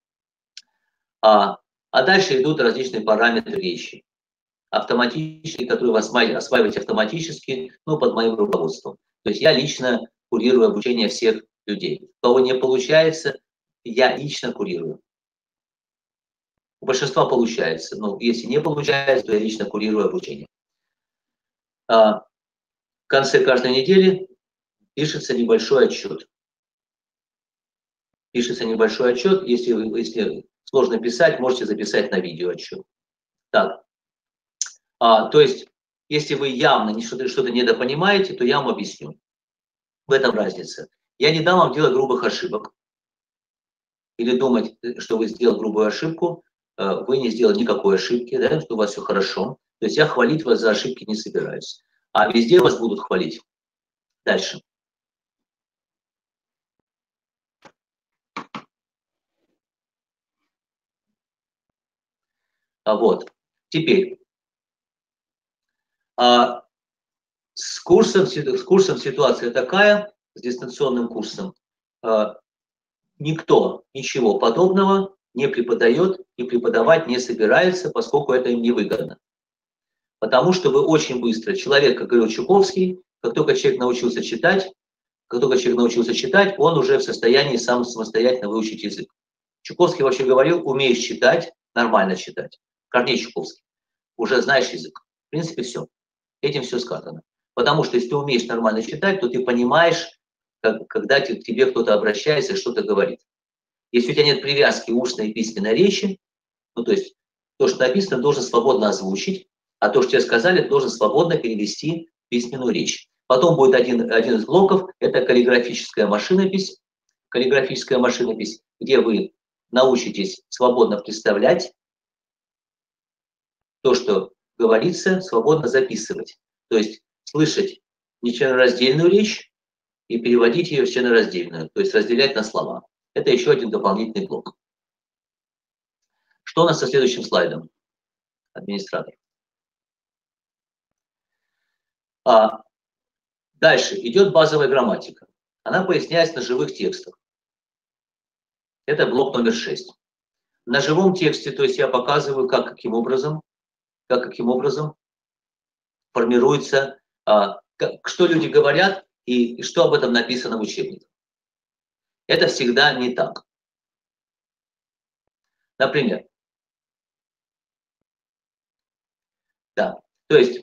А, а дальше идут различные параметры речи. Автоматически, которые вы осваиваете автоматически, ну, под моим руководством. То есть я лично курирую обучение всех людей. У кого не получается, я лично курирую. У большинства получается, но если не получается, то я лично курирую обучение. А в конце каждой недели пишется небольшой отчет. Пишется небольшой отчет. Если, если сложно писать, можете записать на видео отчет. Так. А, то есть, если вы явно что-то что-то недопонимаете, то я вам объясню. В этом разница. Я не дам вам делать грубых ошибок. Или думать, что вы сделали грубую ошибку, вы не сделали никакой ошибки, да, что у вас все хорошо. То есть я хвалить вас за ошибки не собираюсь. А везде вас будут хвалить. Дальше. А вот. Теперь. А, с, курсом, с курсом ситуация такая, с дистанционным курсом. А, никто ничего подобного не преподает и преподавать не собирается, поскольку это им невыгодно. Потому что вы очень быстро, человек, как говорил Чуковский, как только человек научился читать, как только человек научился читать, он уже в состоянии сам самостоятельно выучить язык. Чуковский вообще говорил, умеешь читать, нормально читать. Корней Чуковский. Уже знаешь язык. В принципе, все. Этим все сказано. Потому что если ты умеешь нормально читать, то ты понимаешь, как, когда к тебе кто-то обращается и что-то говорит. Если у тебя нет привязки устной и письменной речи, ну то есть то, что написано, должен свободно озвучить, а то, что тебе сказали, ты должен свободно перевести в письменную речь. Потом будет один, один из блоков, это каллиграфическая машинопись, каллиграфическая машинопись, где вы научитесь свободно представлять то, что говорится, свободно записывать. То есть слышать нечленораздельную речь и переводить ее в членораздельную, то есть разделять на слова. Это еще один дополнительный блок. Что у нас со следующим слайдом, администратор? А, дальше идет базовая грамматика. Она поясняется на живых текстах. Это блок номер шесть. На живом тексте, то есть я показываю, как, каким образом, как, каким образом формируется, а, как, что люди говорят и, и что об этом написано в учебниках. Это всегда не так. Например, да, то есть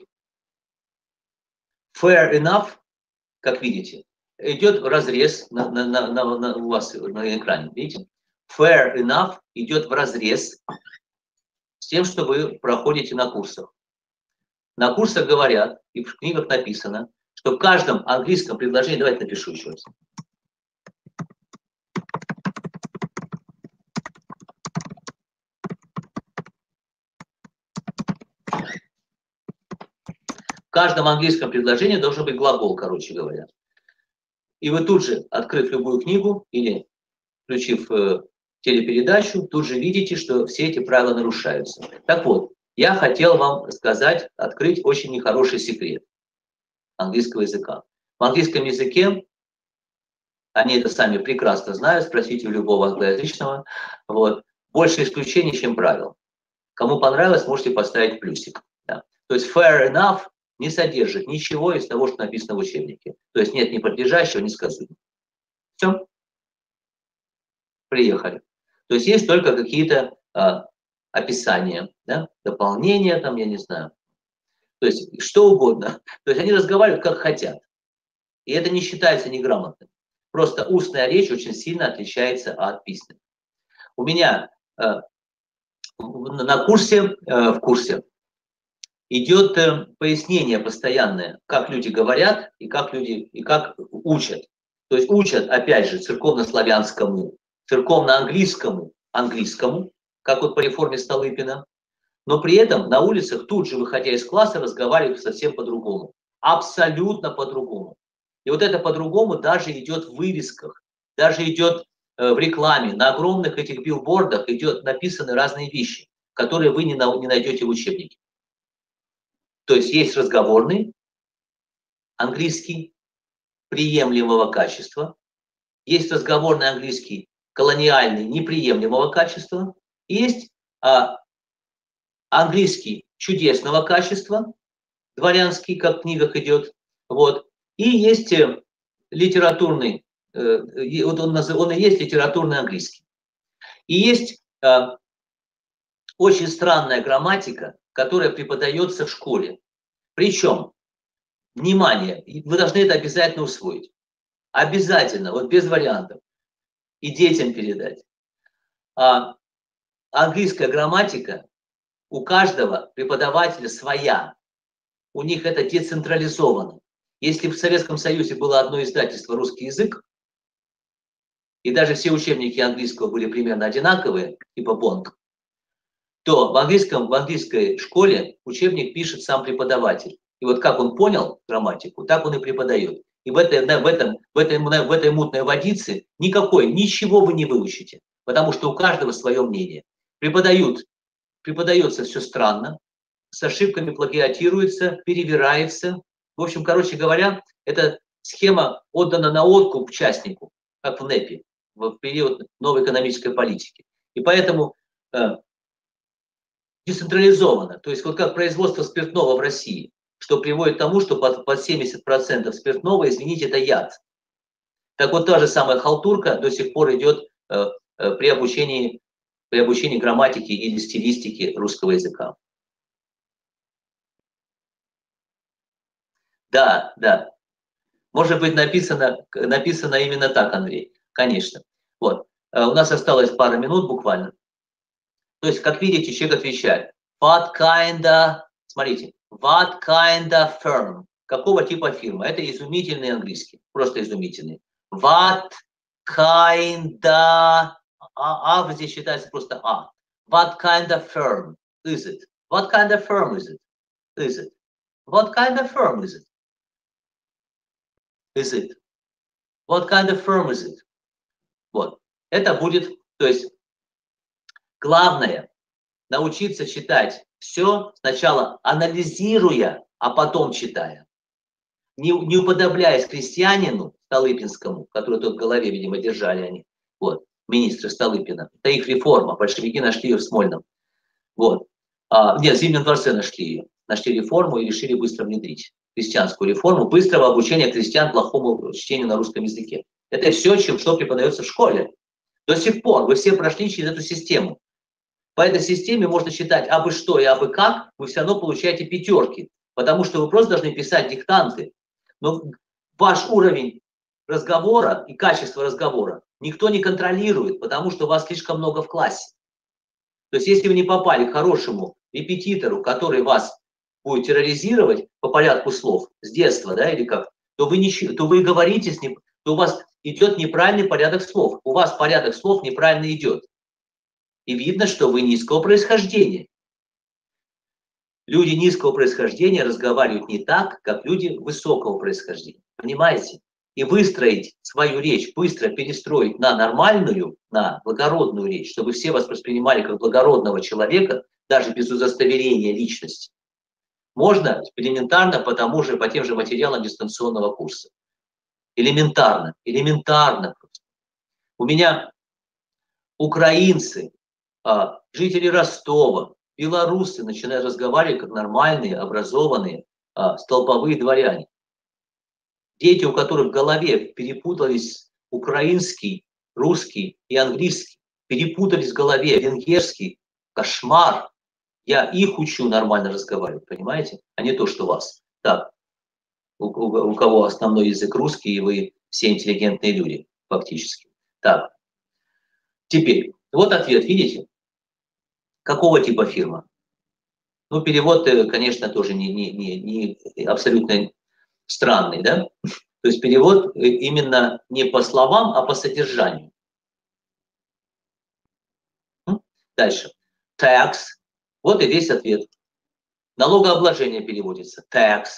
fair enough, как видите, идет разрез на, на, на, на, на, у вас на экране, видите? Fair enough идет в разрез с тем, что вы проходите на курсах. На курсах говорят, и в книгах написано, что в каждом английском предложении, давайте напишу еще раз. В каждом английском предложении должен быть глагол, короче говоря. И вы тут же, открыв любую книгу или включив э, телепередачу, тут же видите, что все эти правила нарушаются. Так вот, я хотел вам сказать, открыть очень нехороший секрет английского языка. В английском языке, они это сами прекрасно знают, спросите у любого англоязычного, вот, больше исключений, чем правил. Кому понравилось, можете поставить плюсик. Да. То есть fair enough не содержит ничего из того, что написано в учебнике. То есть нет ни подлежащего, ни сказуемого. Все. Приехали. То есть есть только какие-то а, описания, да? Дополнения, там, я не знаю. То есть что угодно. То есть они разговаривают как хотят. И это не считается неграмотным. Просто устная речь очень сильно отличается от письменной. У меня э, на курсе, э, в курсе идет э, пояснение постоянное, как люди говорят и как люди и как учат. То есть учат, опять же, церковно-славянскому, церковно-английскому, английскому, как вот по реформе Столыпина, но при этом на улицах тут же, выходя из класса, разговаривают совсем по-другому. Абсолютно по-другому. И вот это по-другому даже идет в вывесках, даже идет э, в рекламе. На огромных этих билбордах идет, написаны разные вещи, которые вы не, на, не найдете в учебнике. То есть есть разговорный, английский, приемлемого качества, есть разговорный английский, колониальный, неприемлемого качества, и есть а, английский чудесного качества, дворянский, как в книгах идет, вот, и есть э, литературный, э, вот он, он и есть литературный английский. И есть э, очень странная грамматика, которая преподается в школе. Причем, внимание, вы должны это обязательно усвоить. Обязательно, вот без вариантов. И детям передать. А, английская грамматика у каждого преподавателя своя. У них это децентрализовано. Если в Советском Союзе было одно издательство «Русский язык», и даже все учебники английского были примерно одинаковые, типа Бонг, то в, английском, в английской школе учебник пишет сам преподаватель. И вот как он понял грамматику, так он и преподает. И в этой, в этом, в этой, в этой мутной водице никакой, ничего вы не выучите, потому что у каждого свое мнение. Преподают, преподается все странно, с ошибками плагиатируется, перевирается. В общем, короче говоря, эта схема отдана на откуп частнику, как в НЭПе, в период новой экономической политики. И поэтому э, децентрализовано. То есть вот как производство спиртного в России, что приводит к тому, что под, под семьдесят процентов спиртного, извините, это яд. Так вот та же самая халтурка до сих пор идет э, э, при обучении, при обучении грамматики или стилистики русского языка. Да, да. Может быть написано, написано именно так, Андрей. Конечно. Вот. Э, у нас осталось пара минут буквально. То есть, как видите, человек отвечает. What kind of... Смотрите. What kind of firm? Какого типа фирма? Это изумительный английский. Просто изумительный. What kind of... А, а здесь считается просто а. What kind of firm is it? What kind of firm is it? Is it? What kind of firm is it? Is it? What kind of firm is it? Вот. Это будет, то есть, главное научиться читать все сначала анализируя, а потом читая. Не, не уподобляясь крестьянину Столыпинскому, который тут в голове, видимо, держали они, вот, министры Столыпина. Это их реформа, большевики нашли ее в Смольном. Вот. А, нет, в Зимнем дворце нашли ее. Нашли реформу и решили быстро внедрить крестьянскую реформу, быстрого обучения крестьян плохому чтению на русском языке. Это все, чем, что преподается в школе. До сих пор вы все прошли через эту систему. По этой системе можно считать абы что и абы как, вы все равно получаете пятерки, потому что вы просто должны писать диктанты. Но ваш уровень разговора и качество разговора никто не контролирует, потому что у вас слишком много в классе. То есть если вы не попали к хорошему репетитору, который вас будет терроризировать по порядку слов с детства, да, или как, то вы, не, то вы говорите с ним, то у вас идет неправильный порядок слов. У вас порядок слов неправильно идет. И видно, что вы низкого происхождения. Люди низкого происхождения разговаривают не так, как люди высокого происхождения. Понимаете? И выстроить свою речь, быстро перестроить на нормальную, на благородную речь, чтобы все вас воспринимали как благородного человека, даже без удостоверения личности. Можно элементарно по тому же, по тем же материалам дистанционного курса. Элементарно, элементарно. У меня украинцы, жители Ростова, белорусы начинают разговаривать как нормальные, образованные, столповые дворяне. Дети, у которых в голове перепутались украинский, русский и английский, перепутались в голове венгерский, кошмар. Я их учу нормально разговаривать, понимаете? А не то, что вас. Так, у, у, у кого основной язык русский, и вы все интеллигентные люди, фактически. Так, теперь, вот ответ, видите? Какого типа фирма? Ну, перевод, конечно, тоже не, не, не, не абсолютно странный, да? То есть перевод именно не по словам, а по содержанию. Дальше. Tax. Вот и весь ответ. Налогообложение переводится. Tax.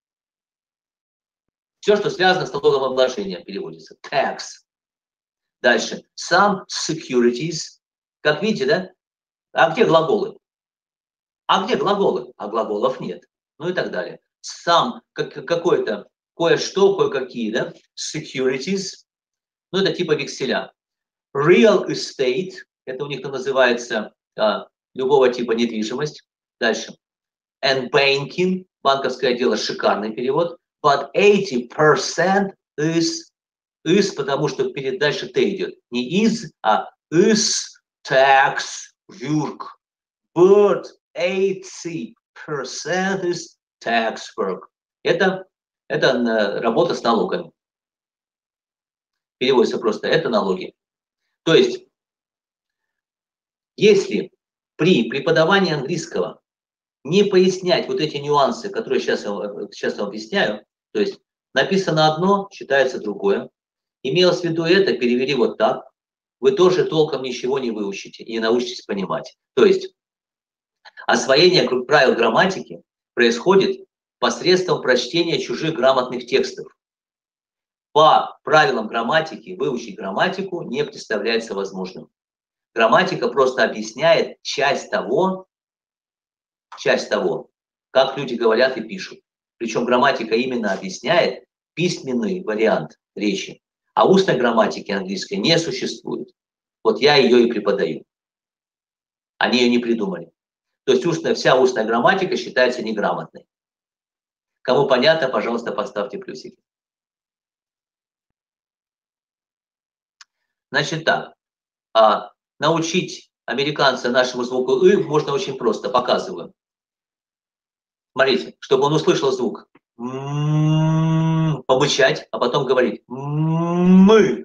Все, что связано с налогообложением, переводится. Tax. Дальше. Some securities. Как видите, да? А где глаголы? А где глаголы? А глаголов нет. Ну и так далее. Some, как, какое-то, кое-что, кое-какие, да? Securities. Ну это типа векселя. Real estate. Это у них называется а, любого типа недвижимость. Дальше. And banking. Банковское дело, шикарный перевод. But eighty percent is, is, потому что перед дальше Т идет. Не is, а is tax work. But eighty percent is tax work. Это, это работа с налогами. Переводится просто это налоги. То есть, если при преподавании английского не пояснять вот эти нюансы, которые сейчас я, сейчас я вам объясняю, то есть написано одно, считается другое, имелось в виду это, перевели вот так, вы тоже толком ничего не выучите и не научитесь понимать. То есть освоение правил грамматики происходит посредством прочтения чужих грамотных текстов. По правилам грамматики выучить грамматику не представляется возможным. Грамматика просто объясняет часть того, часть того, как люди говорят и пишут. Причем грамматика именно объясняет письменный вариант речи, а устной грамматики английской не существует. Вот я ее и преподаю. Они ее не придумали. То есть устная, вся устная грамматика считается неграмотной. Кому понятно, пожалуйста, поставьте плюсики. Значит так, а, научить американца нашему звуку «ы» можно очень просто, показываю. Смотрите, чтобы он услышал звук, помычать, а потом говорить «мы»,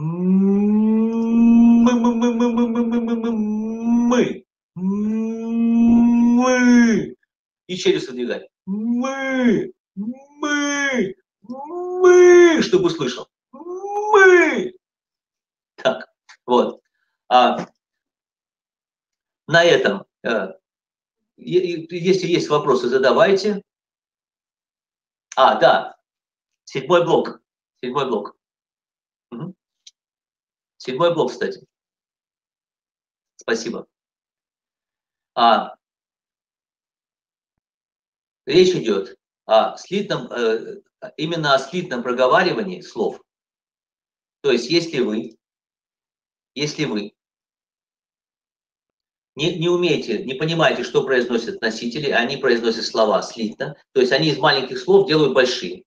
«мы», «мы», и челюсть выдвигать «мы», «мы», «мы», чтобы услышал «мы». Так, вот. А, на этом, э, если есть вопросы, задавайте. А, да, седьмой блок. Седьмой блок. Угу. Седьмой блок, кстати. Спасибо. А, речь идет о слитном, э, именно о слитном проговаривании слов. То есть, если вы, если вы не, не умеете, не понимаете, что произносят носители, они произносят слова слитно, то есть они из маленьких слов делают большие.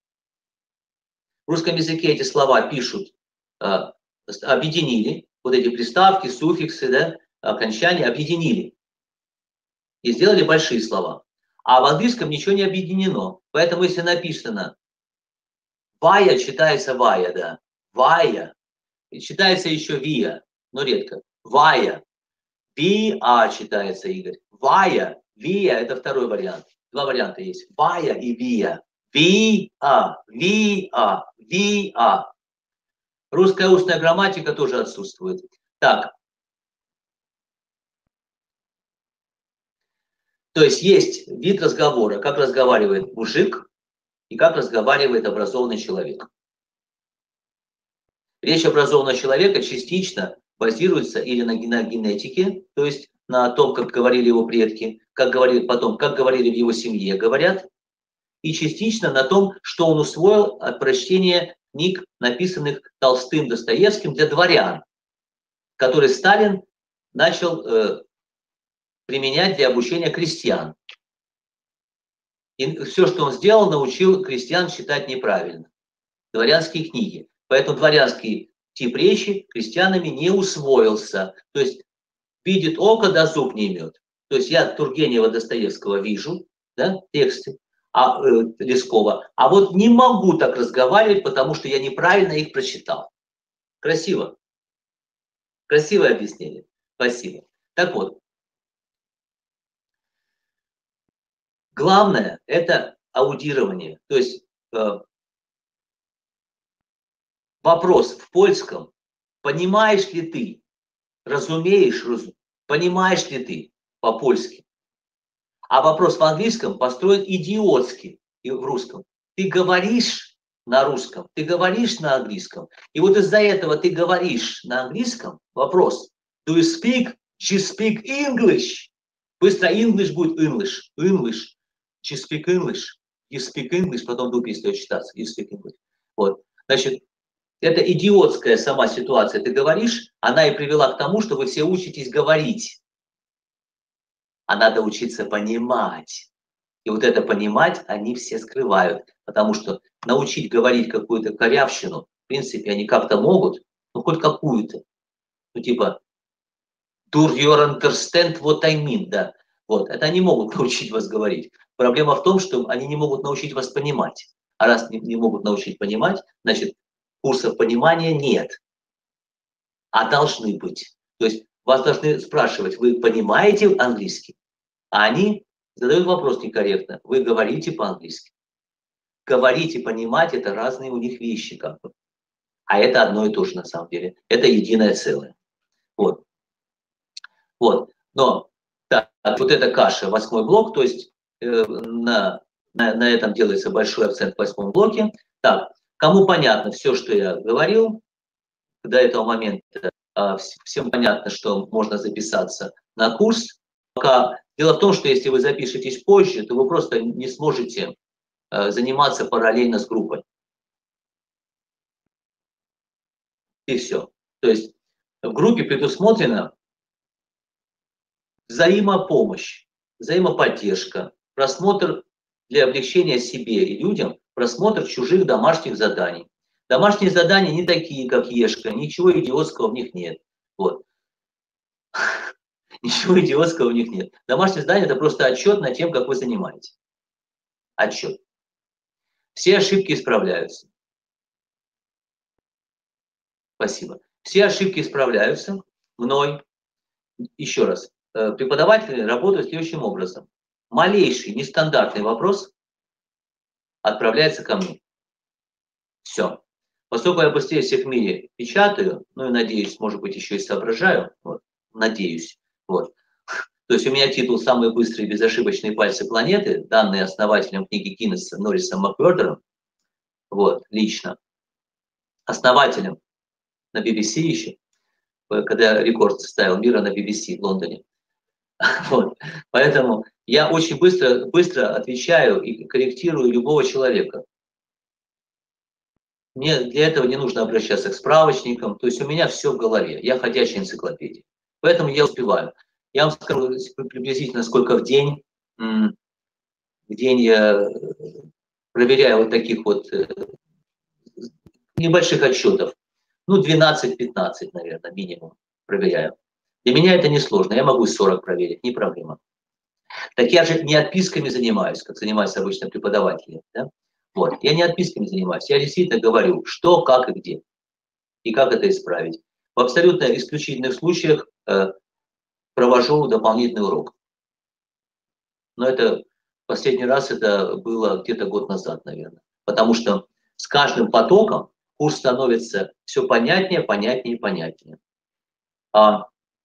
В русском языке эти слова пишут, э, объединили, вот эти приставки, суффиксы, да, окончания объединили и сделали большие слова. А в английском ничего не объединено. Поэтому если написано «вая», читается «вая», да, «вая», и читается еще «вия», но редко, «вая», «виа» читается, Игорь, «вая», «вия» – это второй вариант. Два варианта есть, «вая» и «вия». «Виа», «виа», «виа». Русская устная грамматика тоже отсутствует. Так. То есть есть вид разговора, как разговаривает мужик и как разговаривает образованный человек. Речь образованного человека частично базируется или на генетике, то есть на том, как говорили его предки, как говорили потом, как говорили в его семье, говорят, и частично на том, что он усвоил от прочтения книг, написанных Толстым, Достоевским для дворян, которые Сталин начал э, применять для обучения крестьян. И все, что он сделал, научил крестьян читать неправильно. Дворянские книги. Поэтому дворянский тип речи крестьянами не усвоился. То есть видит око, да зуб не имет. То есть я Тургенева, Достоевского вижу, да, тексты, а, э, Лескова, а вот не могу так разговаривать, потому что я неправильно их прочитал. Красиво. Красивое объяснение. Спасибо. Так вот. Главное – это аудирование. То есть э, вопрос в польском, понимаешь ли ты, разумеешь, разум, понимаешь ли ты по-польски. А вопрос в английском построен идиотски и в русском. Ты говоришь на русском, ты говоришь на английском. И вот из-за этого ты говоришь на английском. Вопрос. Do you speak? Do you speak English? Быстро English будет English. English. Do you speak English? You speak English, потом дух перестает читаться. You speak English. Вот. Значит, это идиотская сама ситуация. Ты говоришь, она и привела к тому, что вы все учитесь говорить. А надо учиться понимать. И вот это понимать они все скрывают. Потому что научить говорить какую-то корявщину, в принципе, они как-то могут, ну хоть какую-то. Ну типа, do you understand what I mean, да. Вот, это они могут научить вас говорить. Проблема в том, что они не могут научить вас понимать. А раз не, не могут научить понимать, значит, курсов понимания нет, а должны быть. То есть вас должны спрашивать, вы понимаете английский? А они задают вопрос некорректно. Вы говорите по-английски. Говорить и понимать – это разные у них вещи, как бы. А это одно и то же на самом деле. Это единое целое. Вот. Вот. Но так, вот эта каша, восьмой блок, то есть э, на, на, на этом делается большой акцент в восьмом блоке. Так, кому понятно все, что я говорил до этого момента, э, всем понятно, что можно записаться на курс. Пока... Дело в том, что если вы запишетесь позже, то вы просто не сможете э, заниматься параллельно с группой. И все. То есть в группе предусмотрено взаимопомощь, взаимоподдержка, просмотр для облегчения себе и людям, просмотр чужих домашних заданий. Домашние задания не такие, как Ешка, ничего идиотского в них нет. Вот. Ничего идиотского в них нет. Домашние задания – это просто отчет над тем, как вы занимаетесь. Отчет. Все ошибки исправляются. Спасибо. Все ошибки исправляются мной. Еще раз. Преподаватели работают следующим образом. Малейший нестандартный вопрос отправляется ко мне. Все. Поскольку я быстрее всех в мире печатаю, ну и надеюсь, может быть, еще и соображаю, вот, надеюсь, вот. То есть у меня титул «Самые быстрые безошибочные пальцы планеты», данный основателем книги Гиннесса Норрисом Маквердером, вот, лично. Основателем на би би си еще, когда я рекорд ставил мира на би би си в Лондоне. Вот. Поэтому я очень быстро, быстро отвечаю и корректирую любого человека. Мне для этого не нужно обращаться к справочникам, то есть у меня все в голове, я ходячая энциклопедия. Поэтому я успеваю. Я вам скажу приблизительно, сколько в день, в день я проверяю вот таких вот небольших отчетов. Ну, двенадцать-пятнадцать, наверное, минимум проверяю. Для меня это несложно, я могу сорок проверить, не проблема. Так я же не отписками занимаюсь, как занимаются обычно преподаватели. Да? Вот. Я не отписками занимаюсь, я действительно говорю, что, как и где, и как это исправить. В абсолютно исключительных случаях э, провожу дополнительный урок. Но это последний раз это было где-то год назад, наверное. Потому что с каждым потоком курс становится все понятнее, понятнее и понятнее. А,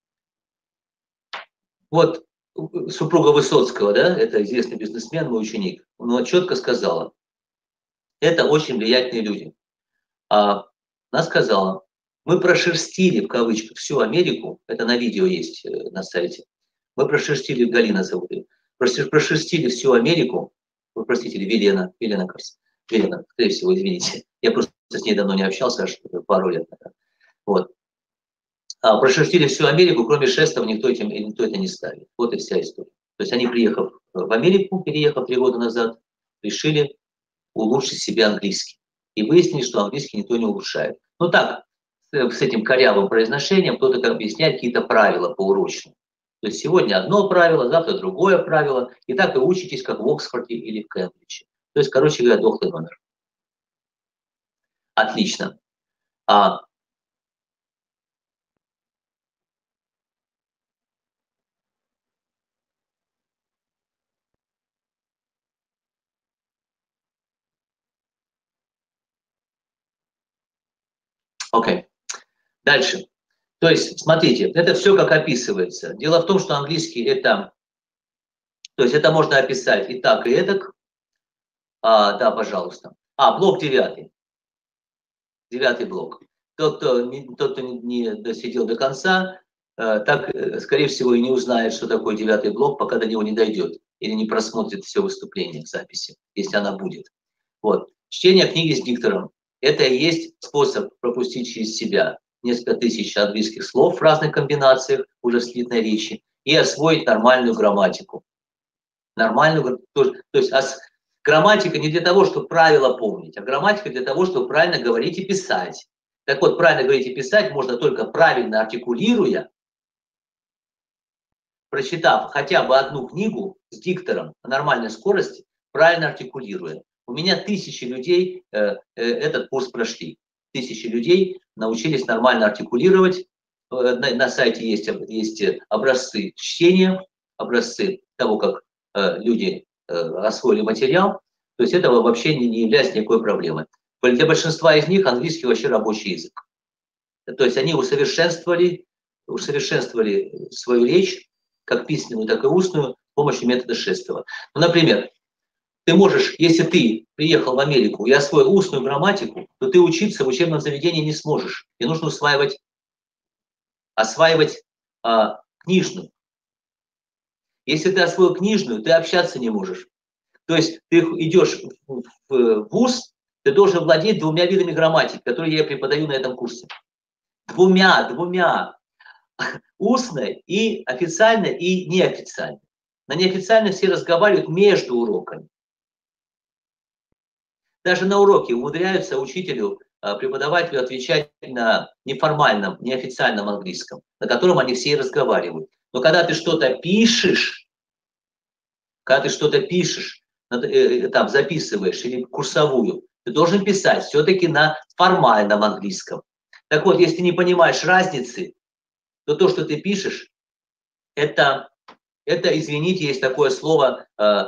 вот супруга Высоцкого, да, это известный бизнесмен, мой ученик, она четко сказала, это очень влиятельные люди. А, она сказала, мы прошерстили, в кавычках, всю Америку, это на видео есть на сайте, мы прошерстили, Галина зовут ее, прошерстили всю Америку, вы простите, Велена, Велена, кажется, Велена, скорее всего, извините, я просто с ней давно не общался, аж пару лет, наверное. Вот. А, прошерстили всю Америку, кроме шестого, никто, этим, никто это не ставит. Вот и вся история. То есть они, приехав в Америку, переехав три года назад, решили улучшить себе английский. И выяснили, что английский никто не улучшает. Ну так, с этим корявым произношением кто-то как объясняет какие-то правила поурочно. То есть сегодня одно правило, завтра другое правило. И так и учитесь, как в Оксфорде или в Кембридже. То есть, короче говоря, дохлый номер. Отлично. А, Окей. Okay. Дальше. То есть, смотрите, это все как описывается. Дело в том, что английский это... То есть это можно описать и так, и эдак. А, да, пожалуйста. А, блок девятый. Девятый блок. Тот, кто не, тот, кто не досидел до конца, так, скорее всего, и не узнает, что такое девятый блок, пока до него не дойдет. Или не просмотрит все выступления в записи, если она будет. Вот. Чтение книги с диктором. Это и есть способ пропустить через себя несколько тысяч английских слов в разных комбинациях, уже в слитной речи, и освоить нормальную грамматику. Нормальную, то, то есть ос, грамматика не для того, чтобы правила помнить, а грамматика для того, чтобы правильно говорить и писать. Так вот, правильно говорить и писать можно только правильно артикулируя, прочитав хотя бы одну книгу с диктором на нормальной скорости, правильно артикулируя. У меня тысячи людей э, э, этот курс прошли. тысячи людей научились нормально артикулировать. На, на сайте есть, есть образцы чтения, образцы того, как э, люди э, освоили материал. То есть это вообще не, не является никакой проблемой. Для большинства из них английский вообще рабочий язык. То есть они усовершенствовали, усовершенствовали свою речь, как письменную, так и устную, с помощью метода Шестова. Ну, например, ты можешь, если ты приехал в Америку и освоил устную грамматику, то ты учиться в учебном заведении не сможешь. Тебе нужно усваивать, осваивать а, книжную. Если ты освоил книжную, ты общаться не можешь. То есть ты идешь в, в вуз, ты должен владеть двумя видами грамматики, которые я преподаю на этом курсе. Двумя, двумя. Устной и официально, и неофициально. На неофициально все разговаривают между уроками. Даже на уроке умудряются учителю, преподавателю отвечать на неформальном, неофициальном английском, на котором они все и разговаривают. Но когда ты что-то пишешь, когда ты что-то пишешь, там записываешь или курсовую, ты должен писать все-таки на формальном английском. Так вот, если ты не понимаешь разницы, то то, что ты пишешь, это, это извините, есть такое слово, э,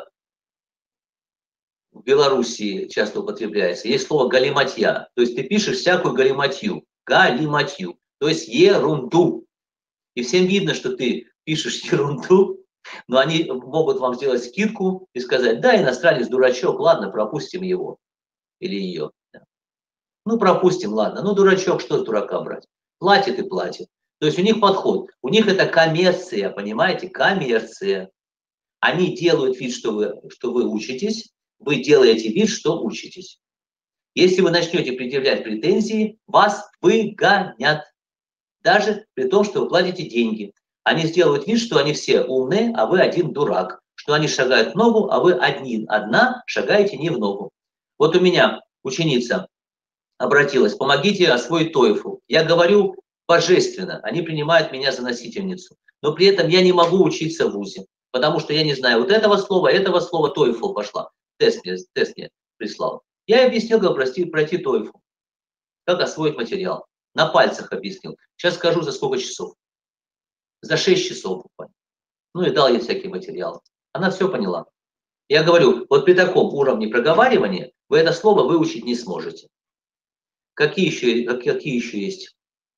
в Белоруссии часто употребляется, есть слово галиматья. То есть ты пишешь всякую галиматью, галиматью, то есть ерунду. И всем видно, что ты пишешь ерунду, но они могут вам сделать скидку и сказать, да, иностранец дурачок, ладно, пропустим его или ее. Ну, пропустим, ладно, ну, дурачок, что с дурака брать? Платит и платит. То есть у них подход, у них это коммерция, понимаете, коммерция. Они делают вид, что вы, что вы учитесь, вы делаете вид, что учитесь. Если вы начнете предъявлять претензии, вас выгонят. Даже при том, что вы платите деньги. Они сделают вид, что они все умные, а вы один дурак. Что они шагают в ногу, а вы один, одна шагаете не в ногу. Вот у меня ученица обратилась, помогите освоить TOEFL. Я говорю божественно, они принимают меня за носительницу. Но при этом я не могу учиться в вузе, потому что я не знаю вот этого слова, этого слова, TOEFL пошла. Тест мне, тест мне прислал. Я ей объяснил, как пройти, пройти TOEFL, как освоить материал. На пальцах объяснил. Сейчас скажу, за сколько часов. За шесть часов буквально. Ну и дал ей всякий материал. Она все поняла. Я говорю, вот при таком уровне проговаривания вы это слово выучить не сможете. Какие еще, какие еще есть?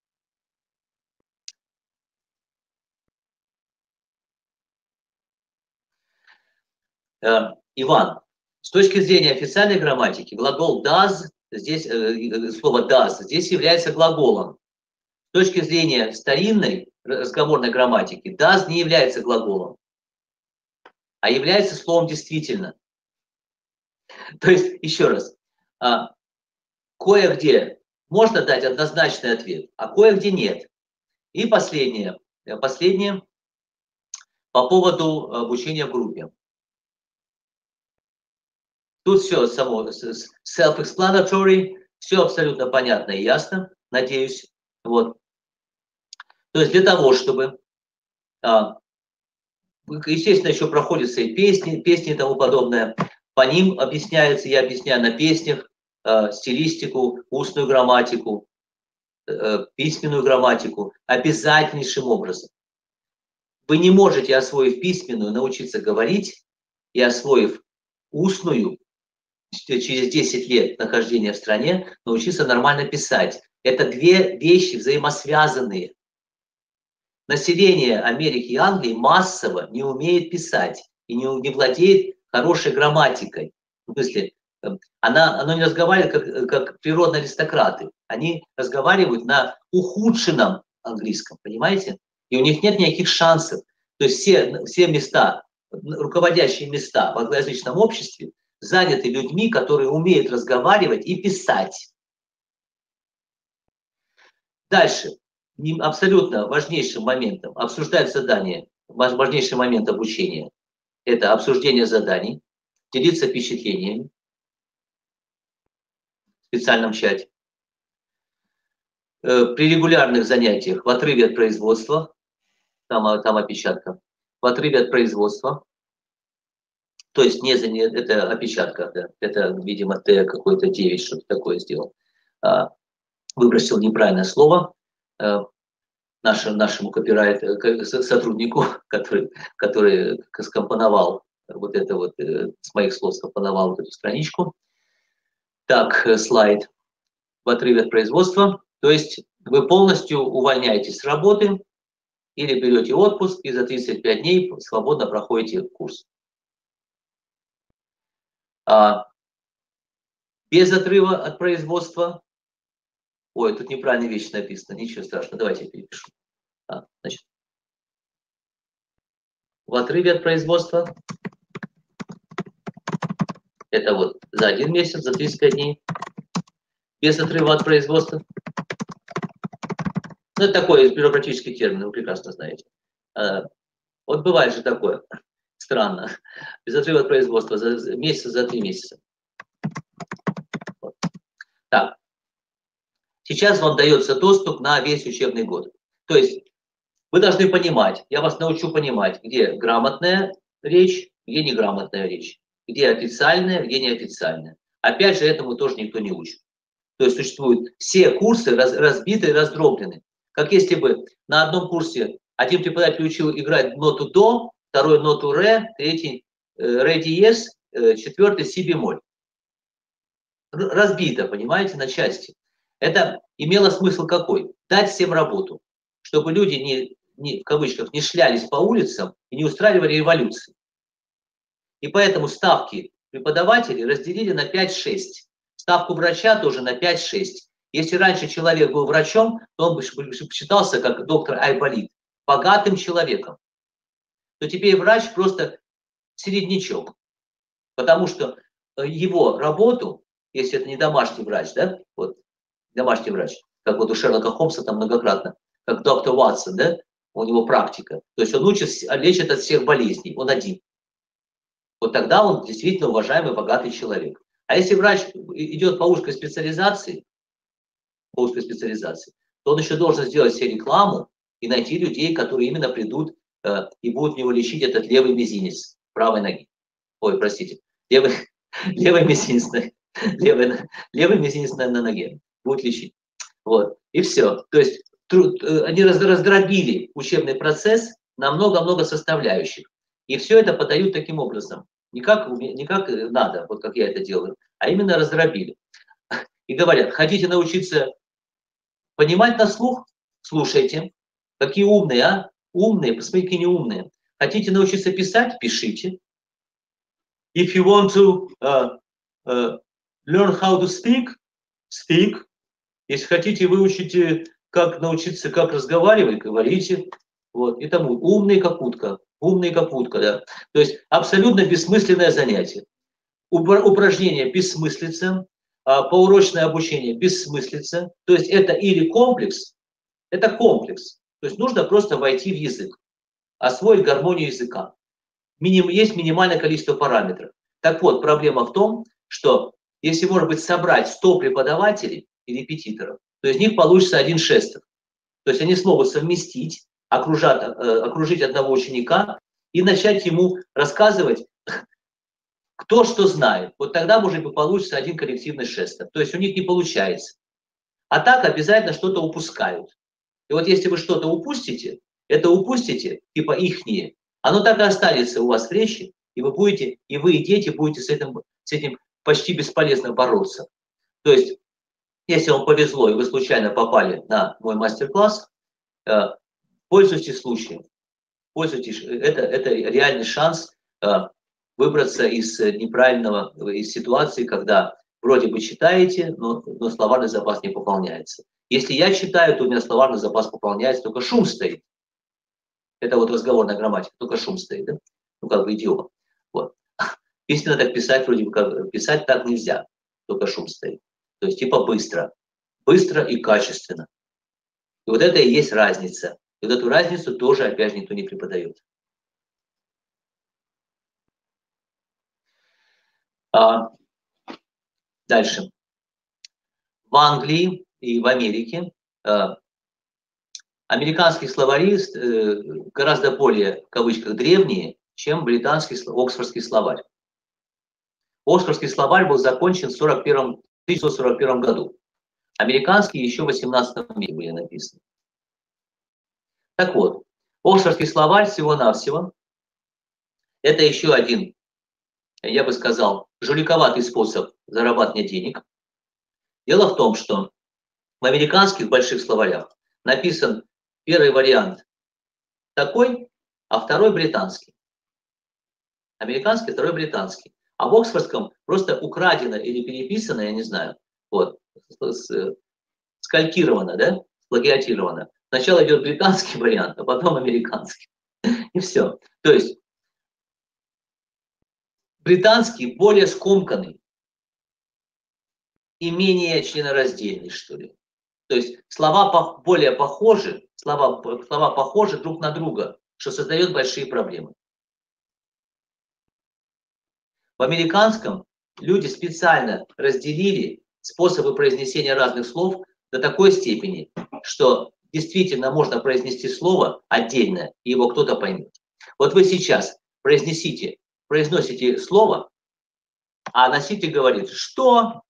Э, Иван, с точки зрения официальной грамматики, глагол does, здесь, э, слово does, здесь является глаголом. С точки зрения старинной разговорной грамматики, does не является глаголом, а является словом действительно. То есть, еще раз, кое-где можно дать однозначный ответ, а кое-где нет. И последнее, последнее по поводу обучения в группе. Тут все само self-explanatory, все абсолютно понятно и ясно, надеюсь. Вот. То есть для того, чтобы, естественно, еще проходятся и песни, песни и тому подобное. По ним объясняется, я объясняю на песнях стилистику, устную грамматику, письменную грамматику обязательнейшим образом. Вы не можете, освоив письменную, научиться говорить, и освоив устную, через десять лет нахождения в стране, научиться нормально писать. Это две вещи взаимосвязанные. Население Америки и Англии массово не умеет писать и не, не владеет хорошей грамматикой. В смысле, она, оно не разговаривает как, как природные аристократы. Они разговаривают на ухудшенном английском, понимаете? И у них нет никаких шансов. То есть все, все места, руководящие места в англоязычном обществе заняты людьми, которые умеют разговаривать и писать. Дальше. Абсолютно важнейшим моментом обсуждать задания, важнейший момент обучения – это обсуждение заданий, делиться впечатлениями в специальном чате. При регулярных занятиях в отрыве от производства, там, там опечатка, в отрыве от производства, то есть не это опечатка, да, это, видимо, Т какой-то девять, что-то такое сделал. выбросил неправильное слово э, нашему, нашему копирайт, сотруднику, который, который скомпоновал вот это вот, э, с моих слов скомпоновал вот эту страничку. Так, слайд. В отрыве от производства. То есть вы полностью увольняетесь с работы или берете отпуск и за тридцать пять дней свободно проходите курс. А, без отрыва от производства. Ой, тут неправильная вещь написана, ничего страшного, давайте я перепишу. А, значит, в отрыве от производства, это вот за один месяц, за тридцать пять дней, без отрыва от производства. Ну, это такой бюрократический термин, вы прекрасно знаете. А, вот бывает же такое, странно, без отрыва от производства, за месяц, за три месяца. Вот. Так, сейчас вам дается доступ на весь учебный год. То есть вы должны понимать, я вас научу понимать, где грамотная речь, где неграмотная речь, где официальная, где неофициальная. Опять же, этому тоже никто не учит. То есть существуют все курсы раз, разбиты и раздроблены. Как если бы на одном курсе один преподаватель учил играть ноту до, второй ноту ре, третий э, ре диез, э, четвертый си бемоль. Разбито, понимаете, на части. Это имело смысл какой? Дать всем работу, чтобы люди не, не, в кавычках, не шлялись по улицам и не устраивали революции. И поэтому ставки преподавателей разделили на пять-шесть. Ставку врача тоже на пять-шесть. Если раньше человек был врачом, то он бы считался, как доктор Айболит, богатым человеком. То теперь врач просто середнячок. Потому что его работу, если это не домашний врач, да, вот, домашний врач, как вот у Шерлока Холмса там многократно, как доктор Ватсон, да, у него практика. То есть он учит, лечит от всех болезней, он один. Вот тогда он действительно уважаемый, богатый человек. А если врач идет по узкой специализации, по узкой специализации, то он еще должен сделать себе рекламу и найти людей, которые именно придут э, и будут него лечить этот левый мизинец правой ноги. Ой, простите, левый, левый мизинец, левый, левый мизинец на, на ноге будут лечить. Вот, и все. То есть труд, они раздробили учебный процесс на много-много составляющих. И все это подают таким образом. Не как, не как надо, вот как я это делаю, а именно раздробили. И говорят, хотите научиться понимать на слух? Слушайте. Какие умные, а? Умные, посмотрите, какие не умные. Хотите научиться писать? Пишите. If you want to uh, uh, learn how to speak, speak. Если хотите выучить, как научиться, как разговаривать, говорите. Вот, и тому. Умный как утка. Умный как утка, да. То есть абсолютно бессмысленное занятие. Упражнение бессмыслица, поурочное обучение бессмыслица. То есть это или комплекс, это комплекс. То есть нужно просто войти в язык, освоить гармонию языка. Миним, есть минимальное количество параметров. Так вот, проблема в том, что если, может быть, собрать сто преподавателей и репетиторов, то из них получится один шестов. То есть они смогут совместить, окружать, окружить одного ученика и начать ему рассказывать, кто что знает. Вот тогда, может быть, получится один коллективный шестов. То есть у них не получается. А так обязательно что-то упускают. И вот если вы что-то упустите, это упустите, типа ихние, оно так и останется у вас в речи, и вы будете, и вы, и дети будете с этим, с этим почти бесполезно бороться. То есть, если вам повезло, и вы случайно попали на мой мастер-класс, пользуйтесь случаем. Пользуйтесь, это, это реальный шанс выбраться из неправильного, из ситуации, когда вроде бы читаете, но, но словарный запас не пополняется. Если я читаю, то у меня словарный запас пополняется, только шум стоит. Это вот разговорная грамматика, только шум стоит, да? Ну, как бы идиома. Вот. Если надо писать, вроде бы как писать так нельзя, только шум стоит. То есть типа быстро. Быстро и качественно. И вот это и есть разница. И вот эту разницу тоже, опять же, никто не преподает. А, дальше. В Англии и в Америке а, американские словари э, гораздо более, в кавычках, древние, чем британский Оксфордский словарь. Оксфордский словарь был закончен в тысяча девятьсот сорок первом году. Американские еще в восемнадцатом веке были написаны. Так вот, Оксфордский словарь всего-навсего – это еще один, я бы сказал, жуликоватый способ зарабатывания денег. Дело в том, что в американских больших словарях написан первый вариант такой, а второй британский. Американский, второй британский. А в Оксфордском просто украдено или переписано, я не знаю, вот, скалькировано, да, плагиатировано. Сначала идет британский вариант, а потом американский. И все. То есть британский более скомканный и менее членораздельный, что ли. То есть слова более похожи, слова, слова похожи друг на друга, что создает большие проблемы. В американском люди специально разделили способы произнесения разных слов до такой степени, что действительно можно произнести слово отдельно, и его кто-то поймет. Вот вы сейчас произнесите, произносите слово, а носитель говорит, что?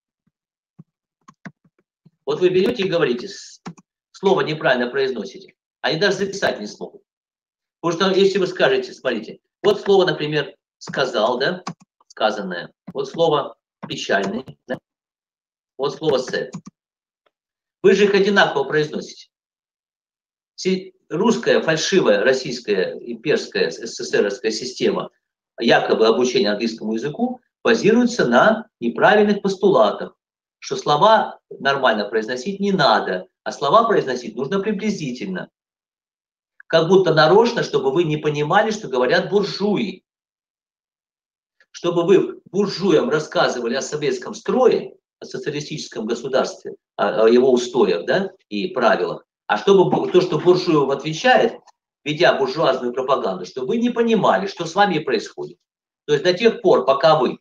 Вот вы берете и говорите, слово неправильно произносите, они даже записать не смогут. Потому что если вы скажете, смотрите, вот слово, например, сказал, да, сказанное, вот слово печальный, да, вот слово sad. Вы же их одинаково произносите. Русская, фальшивая, российская, имперская, СССРская система якобы обучения английскому языку базируется на неправильных постулатах, что слова нормально произносить не надо, а слова произносить нужно приблизительно. Как будто нарочно, чтобы вы не понимали, что говорят буржуи. Чтобы вы буржуям рассказывали о советском строе, о социалистическом государстве, о, о его устоях, да, и правилах, а чтобы то, что буржуям отвечает, ведя буржуазную пропаганду, чтобы вы не понимали, что с вами происходит. То есть до тех пор, пока вы,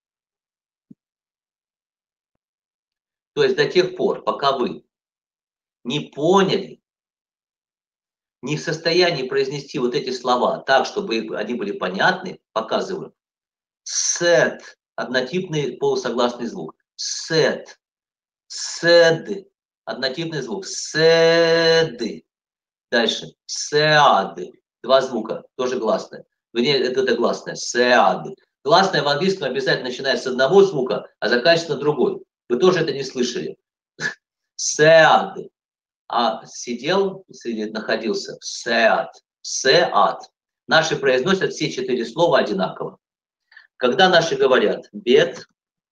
то есть до тех пор, пока вы не поняли, не в состоянии произнести вот эти слова так, чтобы они были понятны, показываю. Sad, однотипный полусогласный звук. Sad, sad, однотипный звук. Sad. Дальше. Sad. Два звука, тоже гласные. Вернее, это, это гласное. Sad. Гласное в английском обязательно начинается с одного звука, а заканчивается на другой. Вы тоже это не слышали. Sad. А сидел, сидел, находился. Sad. Sad. Наши произносят все четыре слова одинаково. Когда наши говорят бед,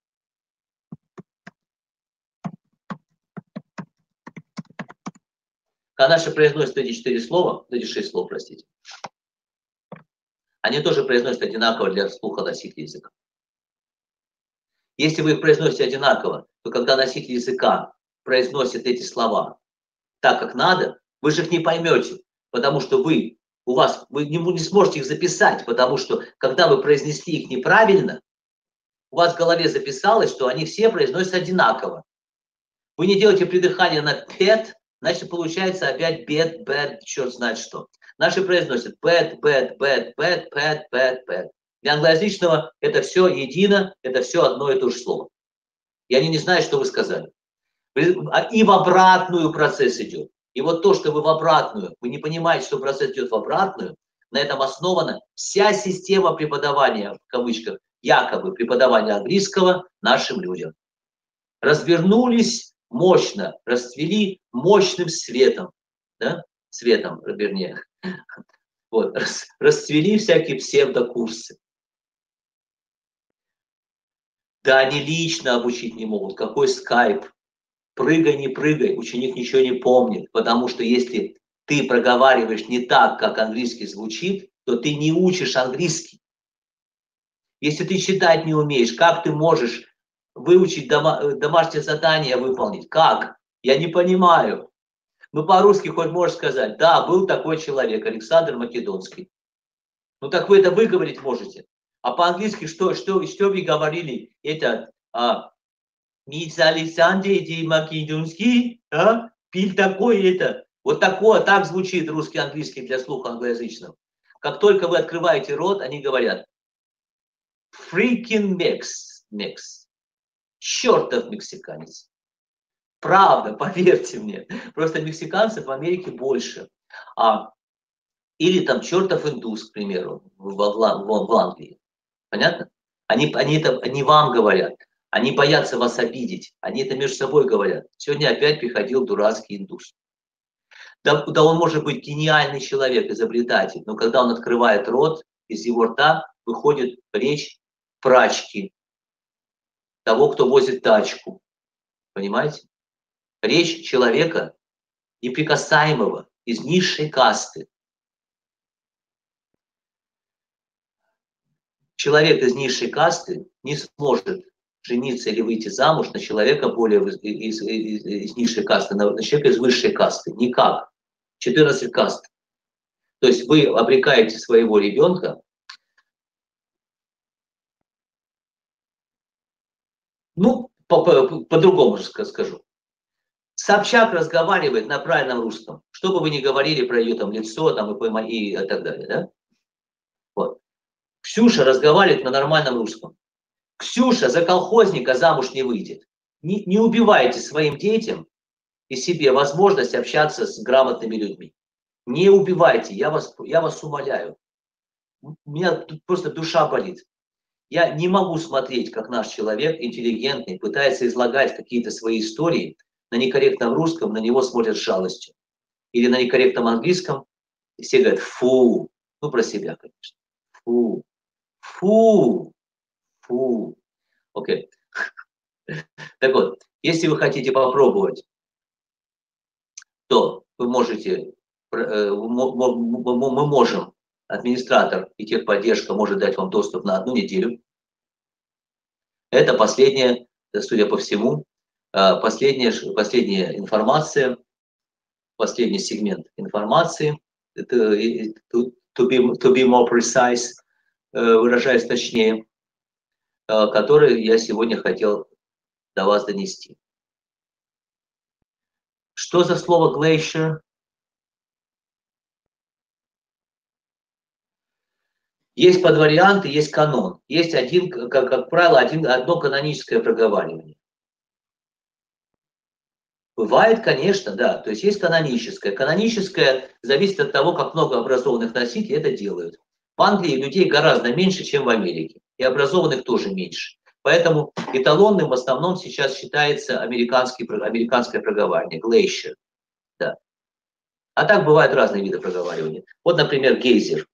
когда наши произносят эти четыре слова, эти шесть слов, простите, они тоже произносят одинаково для слуха носителя языка. Если вы их произносите одинаково, то когда носитель языка произносит эти слова так, как надо, вы же их не поймете, потому что вы, у вас, вы не, не сможете их записать, потому что когда вы произнесли их неправильно, у вас в голове записалось, что они все произносятся одинаково. Вы не делаете придыхание на bad, значит получается опять bad, bad, черт знает что. Наши произносят bad, bad, bad, bad, bad, bad, bad. Для англоязычного это все едино, это все одно и то же слово. И они не знают, что вы сказали. И в обратную процесс идет. И вот то, что вы в обратную, вы не понимаете, что процесс идет в обратную, на этом основана вся система преподавания, в кавычках, якобы преподавания английского нашим людям. Развернулись мощно, расцвели мощным светом, да, светом, вернее, вот, расцвели всякие псевдокурсы. Да, они лично обучить не могут, какой скайп, прыгай, не прыгай, ученик ничего не помнит, потому что если ты проговариваешь не так, как английский звучит, то ты не учишь английский. Если ты читать не умеешь, как ты можешь выучить дома, домашнее задание выполнить? Как? Я не понимаю. Ну, по-русски хоть можешь сказать, да, был такой человек, Александр Македонский. Ну, так вы это выговорить можете. А по-английски что, что, что вы говорили? Это а, «Мисс Александр Македонский, а? Пил такой это». Вот такое, так звучит русский английский для слуха англоязычного. Как только вы открываете рот, они говорят freaking mix, mix. Чертов мексиканец. Правда, поверьте мне. Просто мексиканцев в Америке больше. А, или там чертов индус, к примеру, в, в, в Англии. Понятно? Они, они это не вам говорят. Они боятся вас обидеть. Они это между собой говорят. Сегодня опять приходил дурацкий индус. Да, да он может быть гениальный человек, изобретатель, но когда он открывает рот, из его рта выходит речь прачки, того, кто возит тачку. Понимаете? Речь человека неприкасаемого, из низшей касты. Человек из низшей касты не сможет жениться или выйти замуж на человека более из, из, из, из низшей касты, на человека из высшей касты. Никак. четырнадцать каст. То есть вы обрекаете своего ребенка, ну, по-другому по, по скажу. Собчак разговаривает на правильном русском. Что бы вы ни говорили про ее там лицо там, и, и, и так далее. Да? Вот. Ксюша разговаривает на нормальном русском. Ксюша за колхозника замуж не выйдет. Не, не убивайте своим детям и себе возможность общаться с грамотными людьми. Не убивайте, я вас, я вас умоляю. У меня тут просто душа болит. Я не могу смотреть, как наш человек интеллигентный пытается излагать какие-то свои истории на некорректном русском, на него смотрят с жалостью. Или на некорректном английском, и все говорят «фу». Ну, про себя, конечно. Фу. Фу. Фу. Окей. Так вот, если вы хотите попробовать, то вы можете, мы можем, администратор и техподдержка может дать вам доступ на одну неделю. Это последняя, судя по всему, последняя, последняя информация, последний сегмент информации, to, to, be, to be more precise, выражаясь точнее, который я сегодня хотел до вас донести. Что за слово glacier? Есть подварианты, есть канон. Есть один, как, как правило, один, одно каноническое проговаривание. Бывает, конечно, да. То есть есть каноническое. Каноническое зависит от того, как много образованных носителей это делают. В Англии людей гораздо меньше, чем в Америке. И образованных тоже меньше. Поэтому эталонным в основном сейчас считается американский, американское проговаривание. Glacier. Да. А так бывают разные виды проговаривания. Вот, например, гейзер.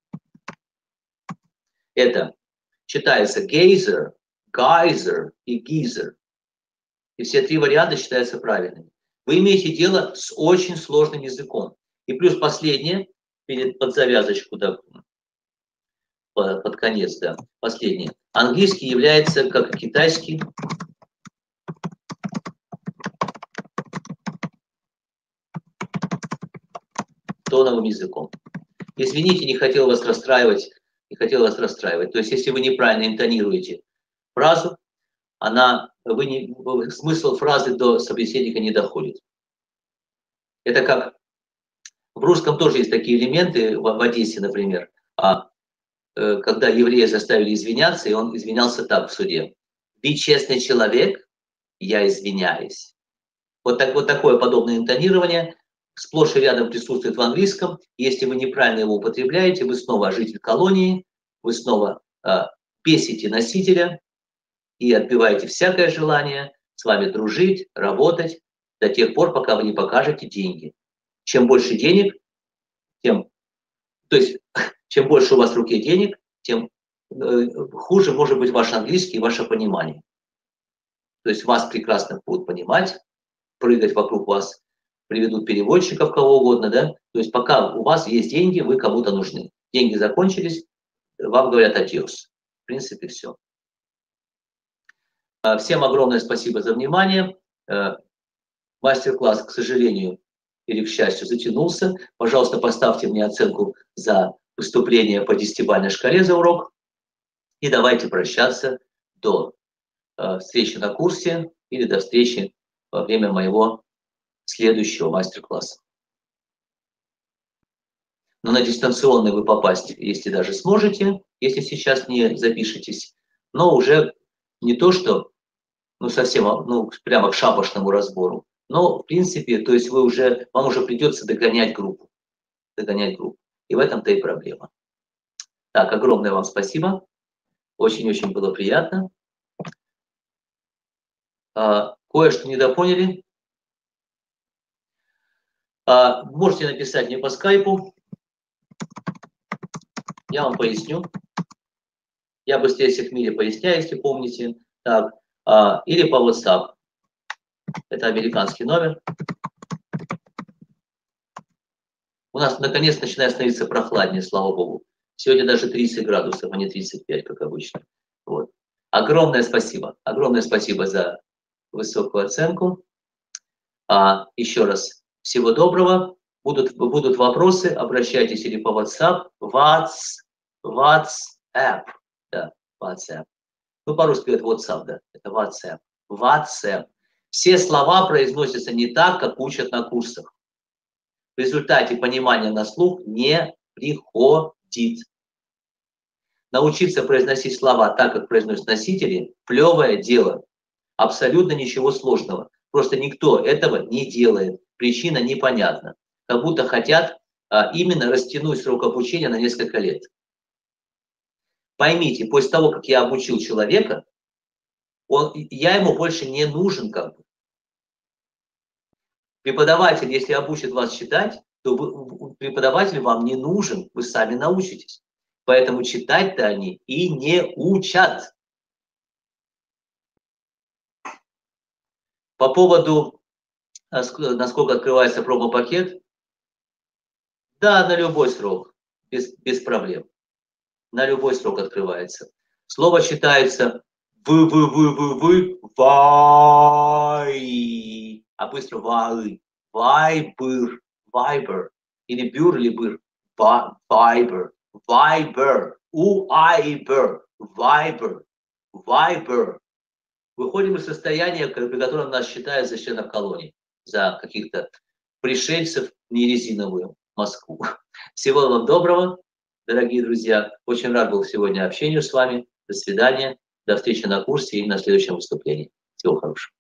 Это читается гейзер, гайзер и гизер. И все три варианта считаются правильными. Вы имеете дело с очень сложным языком. И плюс последнее, перед, под завязочку, да, под, под конец, да, последнее. Английский является, как и китайский, тоновым языком. Извините, не хотел вас расстраивать, не хотел вас расстраивать. То есть, если вы неправильно интонируете фразу, она, вы не, смысл фразы до собеседника не доходит. Это как в русском тоже есть такие элементы, в, в Одессе, например, а, э, когда еврея заставили извиняться, и он извинялся так в суде. «Ты честный человек, я извиняюсь». Вот, так, вот такое подобное интонирование сплошь и рядом присутствует в английском. Если вы неправильно его употребляете, вы снова житель колонии, вы снова э, бесите носителя, и отбиваете всякое желание с вами дружить, работать до тех пор, пока вы не покажете деньги. Чем больше денег, тем, то есть, чем больше у вас в руке денег, тем э, хуже может быть ваш английский и ваше понимание. То есть вас прекрасно будут понимать, прыгать вокруг вас, приведут переводчиков, кого угодно, да? То есть пока у вас есть деньги, вы кому-то нужны. Деньги закончились, вам говорят адьос. В принципе, все. Всем огромное спасибо за внимание. Мастер-класс, к сожалению, или к счастью, затянулся. Пожалуйста, поставьте мне оценку за выступление по десятибалльной шкале за урок. И давайте прощаться до встречи на курсе или до встречи во время моего следующего мастер-класса. Но на дистанционный вы попасть, если даже сможете, если сейчас не запишетесь, но уже не то, что ну, совсем, ну, прямо к шапошному разбору. Но, в принципе, то есть вы уже, вам уже придется догонять группу. Догонять группу. И в этом-то и проблема. Так, огромное вам спасибо. Очень-очень было приятно. А, кое-что недопоняли. А, можете написать мне по скайпу. Я вам поясню. Я быстрее всех в мире поясняю, если помните. Так, а, или по WhatsApp. Это американский номер. У нас наконец начинает становиться прохладнее, слава богу. Сегодня даже тридцать градусов, а не тридцать пять, как обычно. Вот. Огромное спасибо. Огромное спасибо за высокую оценку. А, еще раз, всего доброго. Будут, будут вопросы, обращайтесь или по WhatsApp. Whats, WhatsApp. Да, WhatsApp. Ну, по-русски это WhatsApp, да. Это WhatsApp. WhatsApp. Все слова произносятся не так, как учат на курсах. В результате понимания на слух не приходит. Научиться произносить слова так, как произносят носители, плевое дело. Абсолютно ничего сложного. Просто никто этого не делает. Причина непонятна. Как будто хотят а, именно растянуть срок обучения на несколько лет. Поймите, после того, как я обучил человека, он, я ему больше не нужен как бы. Преподаватель, если обучит вас читать, то вы, преподаватель вам не нужен, вы сами научитесь. Поэтому читать-то они и не учат. По поводу, насколько открывается промо-пакет, да, на любой срок, без, без проблем. На любой срок открывается. Слово читается вы, вы, вы, вы, вы, вай, а быстро вай, вайбер, вайбер, или бюр, или быр, вайбер, вайбер, уайбер, вайбер, вайбер. Выходим из состояния, при котором нас считают за членов колонии, за каких-то пришельцев нерезиновую Москву. Всего вам доброго, дорогие друзья. Очень рад был сегодня общению с вами. До свидания. До встречи на курсе и на следующем выступлении. Всего хорошего.